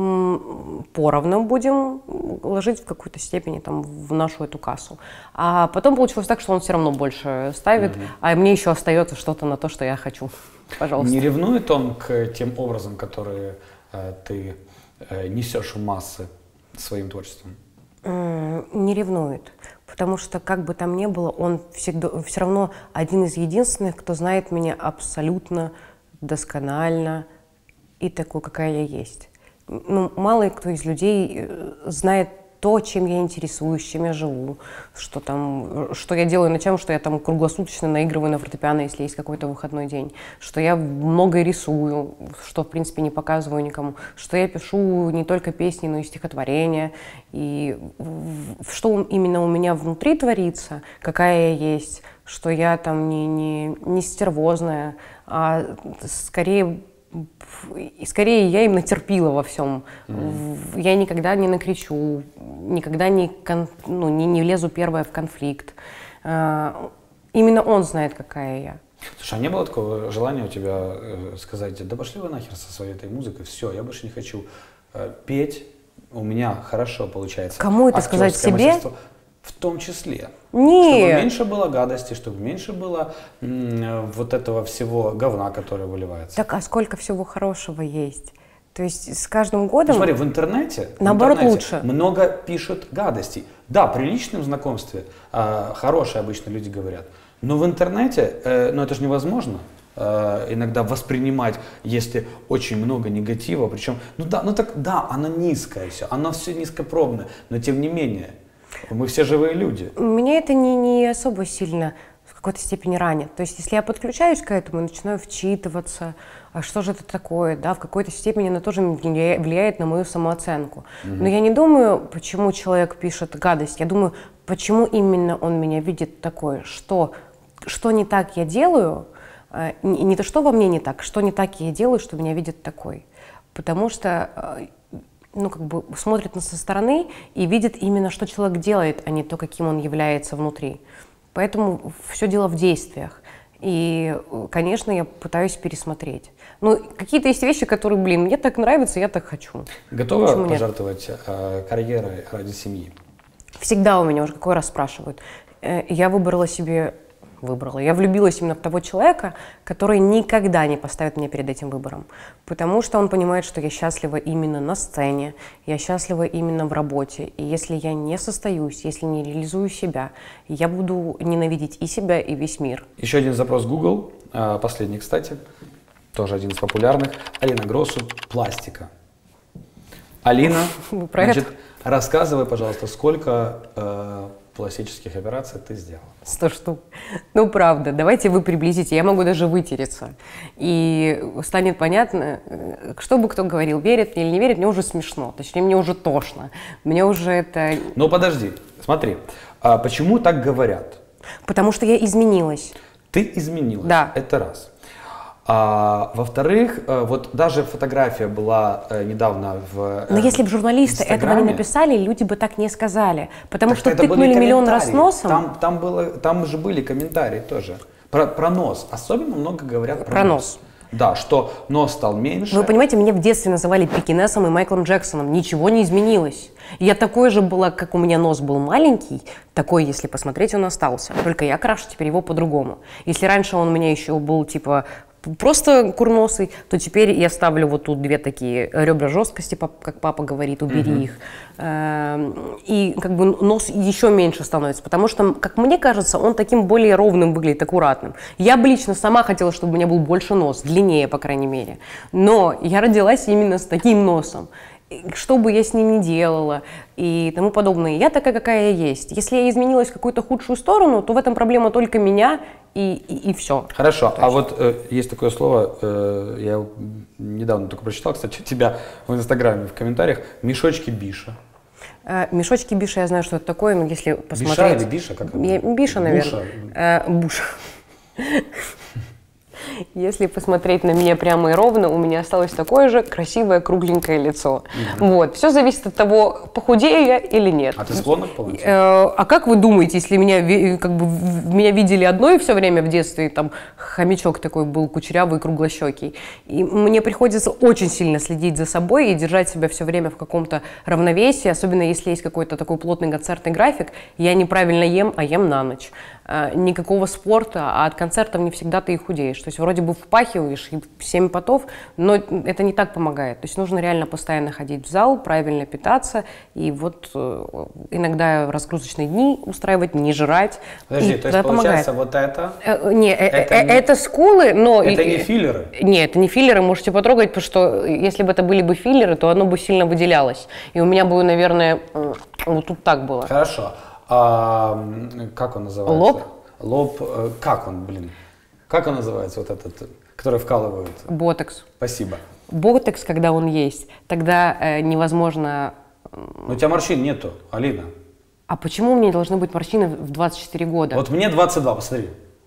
поровну будем ложить в какой-то степени там, в нашу эту кассу. А потом получилось так, что он все равно больше ставит, mm-hmm. а мне еще остается что-то на то, что я хочу. Пожалуйста. Не ревнует он к тем образом, которые э, ты э, несешь в массы своим творчеством? Mm, не ревнует. Потому что, как бы там ни было, он всегда, все равно один из единственных, кто знает меня абсолютно досконально и такой, какая я есть. Ну, мало кто из людей знает то, чем я интересуюсь, чем я живу, что, там, что я делаю ночами, что я там круглосуточно наигрываю на фортепиано, если есть какой-то выходной день, что я много рисую, что, в принципе, не показываю никому, что я пишу не только песни, но и стихотворения, и что именно у меня внутри творится, какая я есть, что я там не, не, не стервозная, а скорее... И скорее я им натерпила во всем. Mm-hmm. Я никогда не накричу, никогда не, кон, ну, не, не лезу первая в конфликт. А, именно он знает, какая я. Слушай, а не было такого желания у тебя э, сказать: да пошли вы нахер со своей этой музыкой, все, я больше не хочу э, петь, у меня хорошо получается. Кому это сказать, себе? Мастерство. В том числе. Нет. Чтобы меньше было гадости, чтобы меньше было м- вот этого всего говна, которое выливается. Так, а сколько всего хорошего есть? То есть с каждым годом... Ну, смотри, в интернете, наоборот, в интернете лучше. много пишут гадостей. Да, при личном знакомстве э, хорошие обычно люди говорят. Но в интернете, э, ну это же невозможно. Иногда воспринимать, если очень много негатива, причем, ну да, ну так, да, оно низкое все, оно все низкопробное, но тем не менее, мы все живые люди. Меня это не, не особо сильно в какой-то степени ранит. То есть, если я подключаюсь к этому и начинаю вчитываться, а что же это такое, да, в какой-то степени оно тоже влияет на мою самооценку. Mm-hmm. Но я не думаю, почему человек пишет гадость, я думаю, почему именно он меня видит такой, что, что не так я делаю, не, не то, что во мне не так, что не так я делаю, что меня видят такой. Потому что, ну, как бы смотрит со стороны и видит именно, что человек делает, а не то, каким он является внутри. Поэтому все дело в действиях. И, конечно, я пытаюсь пересмотреть. Ну, какие-то есть вещи, которые, блин, мне так нравится, я так хочу. Готова Почему пожертвовать э, карьерой ради семьи? Всегда у меня уже какой раз спрашивают. Э, я выбрала себе... Выбрала. Я влюбилась именно в того человека, который никогда не поставит меня перед этим выбором. Потому что он понимает, что я счастлива именно на сцене, я счастлива именно в работе. И если я не состоюсь, если не реализую себя, я буду ненавидеть и себя, и весь мир. Еще один запрос Google, последний, кстати, тоже один из популярных. Алина Гросу, пластика. Алина, значит, рассказывай, пожалуйста, сколько э, пластических операций ты сделала? Сто штук. Ну, правда, давайте вы приблизите, я могу даже вытереться. И станет понятно, что бы кто говорил, верит мне или не верит, мне уже смешно, точнее, мне уже тошно. Мне уже это... Ну, подожди, смотри, а почему так говорят? Потому что я изменилась. Ты изменилась, да. Это раз. А, во-вторых, вот даже фотография была недавно в Но если бы журналисты Инстаграме, этого не написали, люди бы так не сказали. Потому так что это тыкнули миллион раз носом. Там, там, было, там же были комментарии тоже. Про, про нос. Особенно много говорят про, про нос. нос. Да, что нос стал меньше. Вы понимаете, меня в детстве называли Пекинесом и Майклом Джексоном. Ничего не изменилось. Я такой же была, как у меня нос был маленький, такой, если посмотреть, он остался. Только я крашу теперь его по-другому. Если раньше он у меня еще был типа... просто курносый, то теперь я ставлю вот тут две такие ребра жесткости, как папа говорит, убери uh-huh. их. И как бы нос еще меньше становится, потому что, как мне кажется, он таким более ровным выглядит, аккуратным. Я бы лично сама хотела, чтобы у меня был больше нос, длиннее, по крайней мере. Но я родилась именно с таким носом. Что бы я с ним ни делала и тому подобное. Я такая, какая я есть. Если я изменилась в какую-то худшую сторону, то в этом проблема только меня и, и, и все. Хорошо, точно. А вот э, есть такое слово, э, я недавно только прочитал, кстати, у тебя в Инстаграме, в комментариях, мешочки Биша. Э, мешочки Биша, я знаю, что это такое, но если посмотреть... Биша или Биша? Как я, Биша, наверное. Э, Буша. Если посмотреть на меня прямо и ровно, у меня осталось такое же красивое кругленькое лицо. Mm-hmm. Вот. Все зависит от того, похудею я или нет. А ты склонна к полноте? А как вы думаете, если меня, как бы, меня видели одной все время в детстве, там хомячок такой был кучерявый, круглощекий, и мне приходится очень сильно следить за собой и держать себя все время в каком-то равновесии, особенно если есть какой-то такой плотный концертный график, я неправильно ем, а ем на ночь. Никакого спорта, а от концертов не всегда ты и худеешь. То есть вроде бы впахиваешь и семь потов, но это не так помогает. То есть нужно реально постоянно ходить в зал, правильно питаться и вот иногда разгрузочные дни устраивать, не жрать. Подожди, то есть получается помогает. Вот это? Э, не, это, э, не... это скулы, но... Это не филлеры? Нет, это не филлеры, можете потрогать, потому что если бы это были бы филлеры, то оно бы сильно выделялось. И у меня бы, наверное... Вот тут так было. Хорошо. А, как он называется? Лоб? Лоб. э, Как он, блин? Как он называется, вот этот, который вкалывают? Ботокс. Спасибо. Ботокс, когда он есть, тогда э, невозможно... Но у тебя морщин нету, Алина. А почему у меня должны быть морщины в двадцать четыре года? Вот мне двадцать два, посмотри.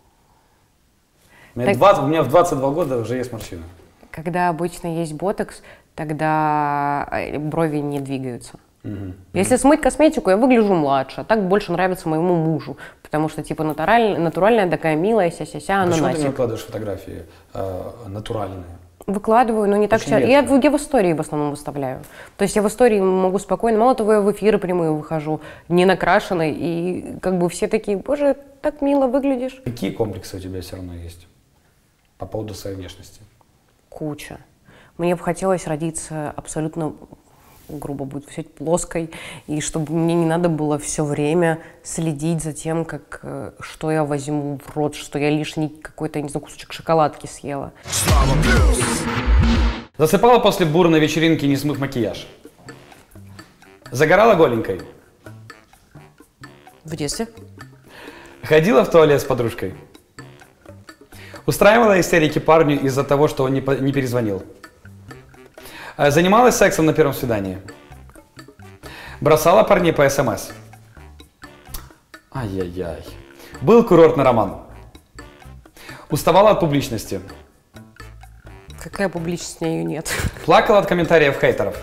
У меня, Так- двадцать, у меня в двадцать два года уже есть морщина. Когда обычно есть ботокс, тогда э, брови не двигаются. Если смыть косметику, я выгляжу младше. А так больше нравится моему мужу. Потому что, типа, натураль- натуральная такая милая, ся-ся-ся, Почему ты не ананасик. выкладываешь фотографии э, натуральные? Выкладываю, но не так Очень часто. Я, редко. в- я в истории в основном выставляю. То есть я в истории могу спокойно, мало того, я в эфиры прямые выхожу, не накрашенной, и как бы все такие, боже, так мило выглядишь. Какие комплексы у тебя все равно есть по поводу своей внешности? Куча. Мне бы хотелось родиться абсолютно, грубо будет все плоской, и чтобы мне не надо было все время следить за тем, как, э, что я возьму в рот, что я лишний какой-то, не знаю, кусочек шоколадки съела. Засыпала после бурной вечеринки, не смыв макияж. Загорала голенькой. В детстве? Ходила в туалет с подружкой. Устраивала истерики парню из-за того, что он не, по- не перезвонил. Э, Занималась сексом на первом свидании. Бросала парней по СМС. Ай-яй-яй. Был курортный роман. Уставала от публичности. Какая публичность, у меня ее нет. Плакала от комментариев хейтеров.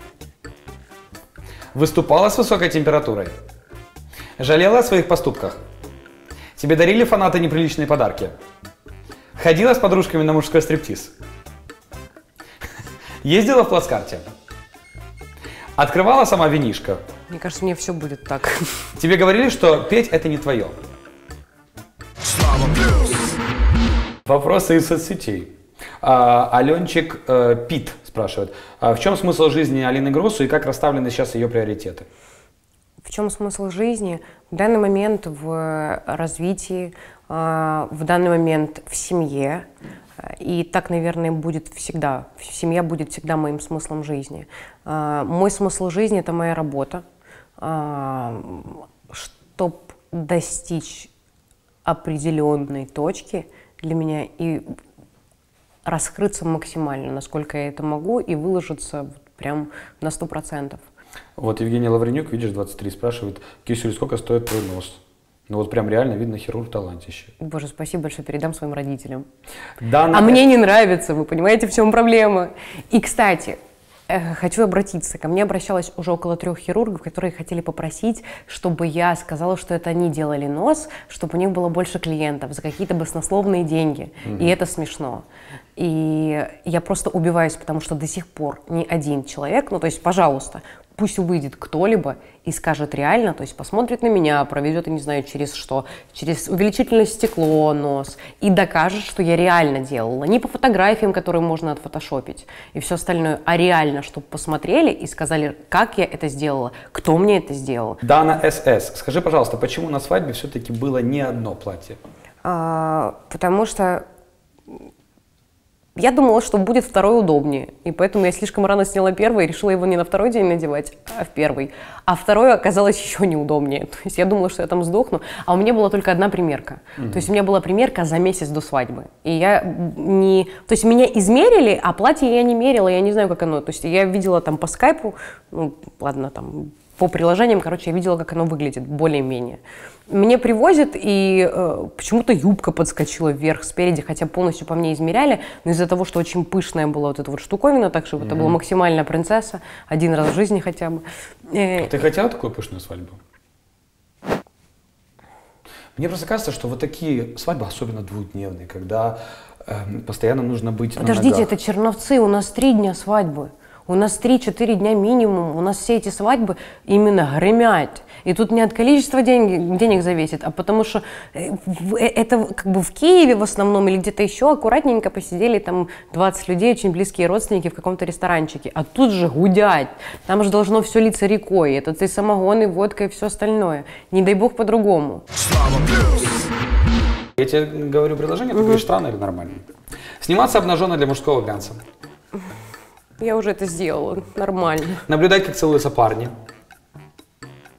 Выступала с высокой температурой. Жалела о своих поступках. Тебе дарили фанаты неприличные подарки. Ходила с подружками на мужской стриптиз. Ездила в плацкарте. Открывала сама винишко. Мне кажется, мне все будет так. Тебе говорили, что петь это не твое. Вопросы из соцсетей. А, Аленчик э, Пит спрашивает. А в чем смысл жизни Алины Гросу и как расставлены сейчас ее приоритеты? В чем смысл жизни? В данный момент в развитии, а, в данный момент в семье. И так, наверное, будет всегда. Семья будет всегда моим смыслом жизни. А, Мой смысл жизни – это моя работа. Чтобы достичь определенной точки для меня и раскрыться максимально, насколько я это могу, и выложиться вот прям на сто процентов. Вот Евгений Лавренюк, видишь, двадцать три, спрашивает, Кисюль, сколько стоит твой нос? Ну вот прям реально видно, хирург талантище. Боже, спасибо большое, передам своим родителям. Дана А мне не нравится, вы понимаете, в чем проблема? И, кстати, э, хочу обратиться. Ко мне обращалось уже около трех хирургов, которые хотели попросить, чтобы я сказала, что это они делали нос, чтобы у них было больше клиентов за какие-то баснословные деньги. И это смешно. И я просто убиваюсь, потому что до сих пор ни один человек, ну то есть, пожалуйста, пусть выйдет кто-либо и скажет реально, то есть посмотрит на меня, проведет, я не знаю, через что, через увеличительное стекло, нос, и докажет, что я реально делала. Не по фотографиям, которые можно отфотошопить и все остальное, а реально, чтобы посмотрели и сказали, как я это сделала, кто мне это сделал. Дана СС, скажи, пожалуйста, почему на свадьбе все-таки было не одно платье? А, потому что я думала, что будет второй удобнее, и поэтому я слишком рано сняла первый и решила его не на второй день надевать, а в первый. А второй оказалось еще неудобнее. То есть я думала, что я там сдохну, а у меня была только одна примерка. Mm-hmm. То есть у меня была примерка за месяц до свадьбы. И я не... То есть меня измерили, а платье я не мерила, я не знаю, как оно. То есть я видела там по скайпу, ну ладно, там по приложениям, короче, я видела, как оно выглядит, более-менее. Мне привозят, и э, почему-то юбка подскочила вверх спереди, хотя полностью по мне измеряли, но из-за того, что очень пышная была вот эта вот штуковина, так что mm-hmm. это была максимальная принцесса, один раз в жизни хотя бы. А ты хотела такую пышную свадьбу? Мне просто кажется, что вот такие свадьбы, особенно двухдневные, когда э, постоянно нужно быть Подождите, на ногах. это Черновцы, у нас три дня свадьбы. У нас три-четыре дня минимум, у нас все эти свадьбы именно гремят. И тут не от количества денег, денег зависит, а потому что это как бы в Киеве в основном или где-то еще аккуратненько посидели там двадцать людей, очень близкие родственники в каком-то ресторанчике. А тут же гудять, там же должно все литься рекой, это и самогон, и водка, и все остальное. Не дай бог по-другому. Я тебе говорю предложение, ты говоришь, странно или нормально? Сниматься обнаженно для мужского глянца. Я уже это сделала, нормально. Наблюдать, как целуются парни.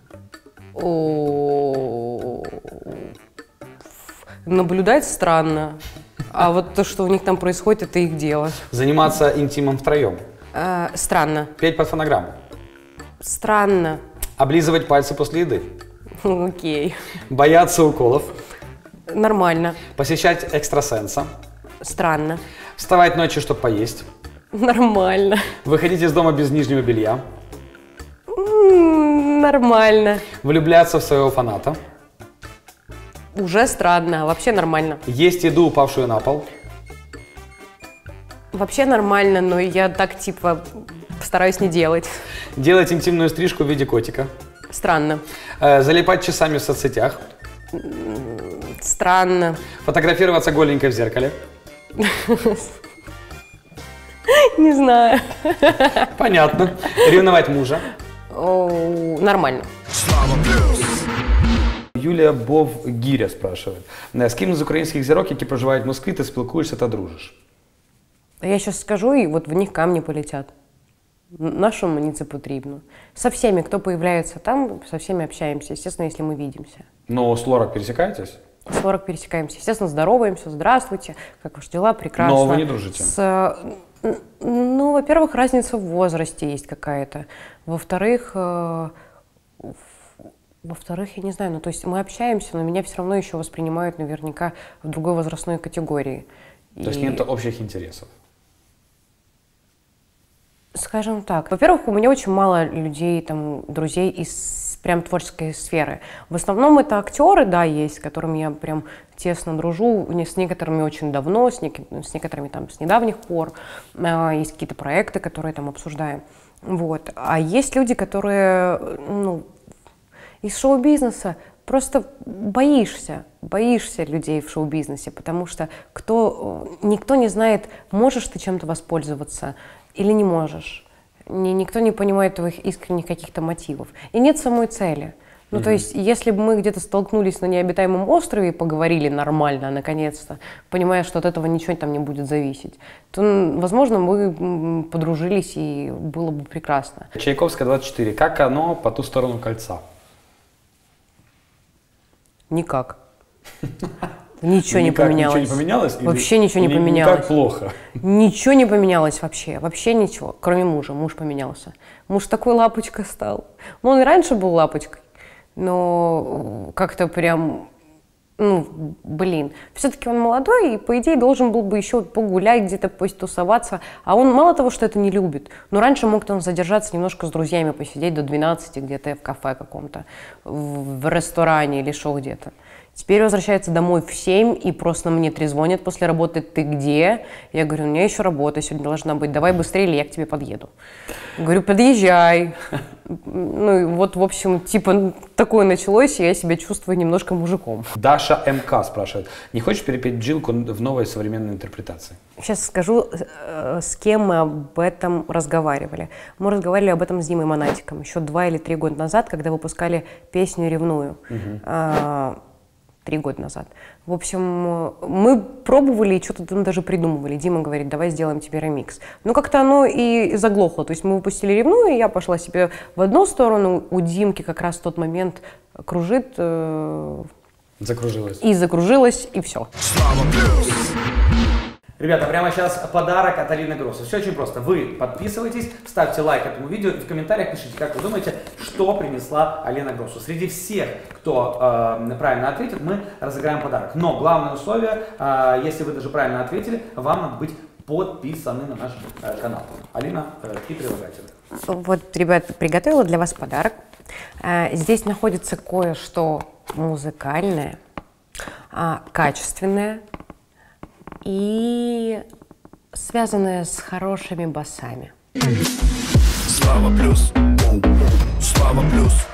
О, наблюдать странно. А вот то, что у них там происходит, это их дело. Заниматься интимом втроем. А, странно. Петь под фонограмму. Странно. Облизывать пальцы после еды. Окей. Бояться уколов. Нормально. Посещать экстрасенса. Странно. Вставать ночью, чтобы поесть. Нормально. Выходить из дома без нижнего белья. М, Нормально. Влюбляться в своего фаната. Уже странно, а вообще нормально. Есть еду, упавшую на пол. Вообще нормально, но я так типа стараюсь не делать. Делать интимную стрижку в виде котика. Странно. Э, залипать часами в соцсетях. Странно. Фотографироваться голенькой в зеркале. Не знаю. Понятно. Ревновать мужа. О, нормально. Юлія Бов-Гіря спрашивает. З ким з українських зірок, які проживають в Москві, ти спілкуєшся та дружиш? Я сейчас скажу, и вот в них камни полетят. Нашему мені це потрібно. Со всеми, кто появляется там, со всеми общаемся, естественно, если мы видимся. Но с Лорак пересекаетесь? С Лорак пересекаемся, естественно, здороваемся, здравствуйте, как ваши дела, прекрасно. Но вы не дружите? С, ну, во-первых, разница в возрасте есть какая-то. Во-вторых, э, во-вторых, я не знаю, ну, то есть мы общаемся, но меня все равно еще воспринимают наверняка в другой возрастной категории. То есть И... нет общих интересов? Скажем так, во-первых, у меня очень мало людей, там, друзей из прям творческой сферы. В основном это актеры, да, есть, с которыми я прям тесно дружу, с некоторыми очень давно, с, нек- с некоторыми там с недавних пор. Есть какие-то проекты, которые там обсуждаем. Вот. А есть люди, которые, ну, из шоу-бизнеса просто боишься, боишься людей в шоу-бизнесе, потому что кто, никто не знает, можешь ты чем-то воспользоваться или не можешь. Ни, никто не понимает твоих искренних каких-то мотивов. И нет самой цели. Ну, mm-hmm. то есть, если бы мы где-то столкнулись на необитаемом острове и поговорили нормально, наконец-то, понимая, что от этого ничего там не будет зависеть, то, возможно, мы подружились, и было бы прекрасно. Чайковская, двадцать четыре. Как оно по ту сторону кольца? Никак. Ничего не Никак поменялось. Ничего не поменялось? Вообще или, ничего не или поменялось. Никак плохо? Ничего не поменялось вообще. Вообще ничего. Кроме мужа. Муж поменялся. Муж такой лапочкой стал. Ну, он и раньше был лапочкой. Но как-то прям, ну, блин. Все-таки он молодой и, по идее, должен был бы еще погулять где-то, потусоваться. А он мало того, что это не любит. Но раньше мог там задержаться немножко с друзьями, посидеть до двенадцати где-то в кафе каком-то, в ресторане или шо где-то. Теперь возвращается домой в семь и просто мне трезвонят после работы: ты где? Я говорю: у меня еще работа сегодня должна быть, давай быстрее, или я к тебе подъеду. Говорю: подъезжай. Ну и вот, в общем, типа такое началось, и я себя чувствую немножко мужиком. Даша МК спрашивает. Не хочешь перепеть Джилку в новой современной интерпретации? Сейчас скажу, с кем мы об этом разговаривали. Мы разговаривали об этом с Димой Монатиком еще два или три года назад, когда выпускали песню «Ревную». Угу. Три года назад. В общем, мы пробовали и что-то там даже придумывали. Дима говорит: давай сделаем тебе ремикс. Но как-то оно и заглохло. То есть мы выпустили «Ревную», и я пошла себе в одну сторону. У Димки как раз в тот момент кружит. Э... Закружилась. И закружилась, и все. Ребята, прямо сейчас подарок от Алины Гроссу. Все очень просто. Вы подписывайтесь, ставьте лайк этому видео и в комментариях пишите, как вы думаете, что принесла Алина Гроссу. Среди всех, кто э, правильно ответит, мы разыграем подарок. Но главное условие, э, если вы даже правильно ответили, вам надо быть подписаны на наш э, канал. Алина, э, и прилагательные. Вот, ребят, приготовила для вас подарок. Э, здесь находится кое-что музыкальное, э, качественное и связанное с хорошими басами. Слава плюс, Слава плюс.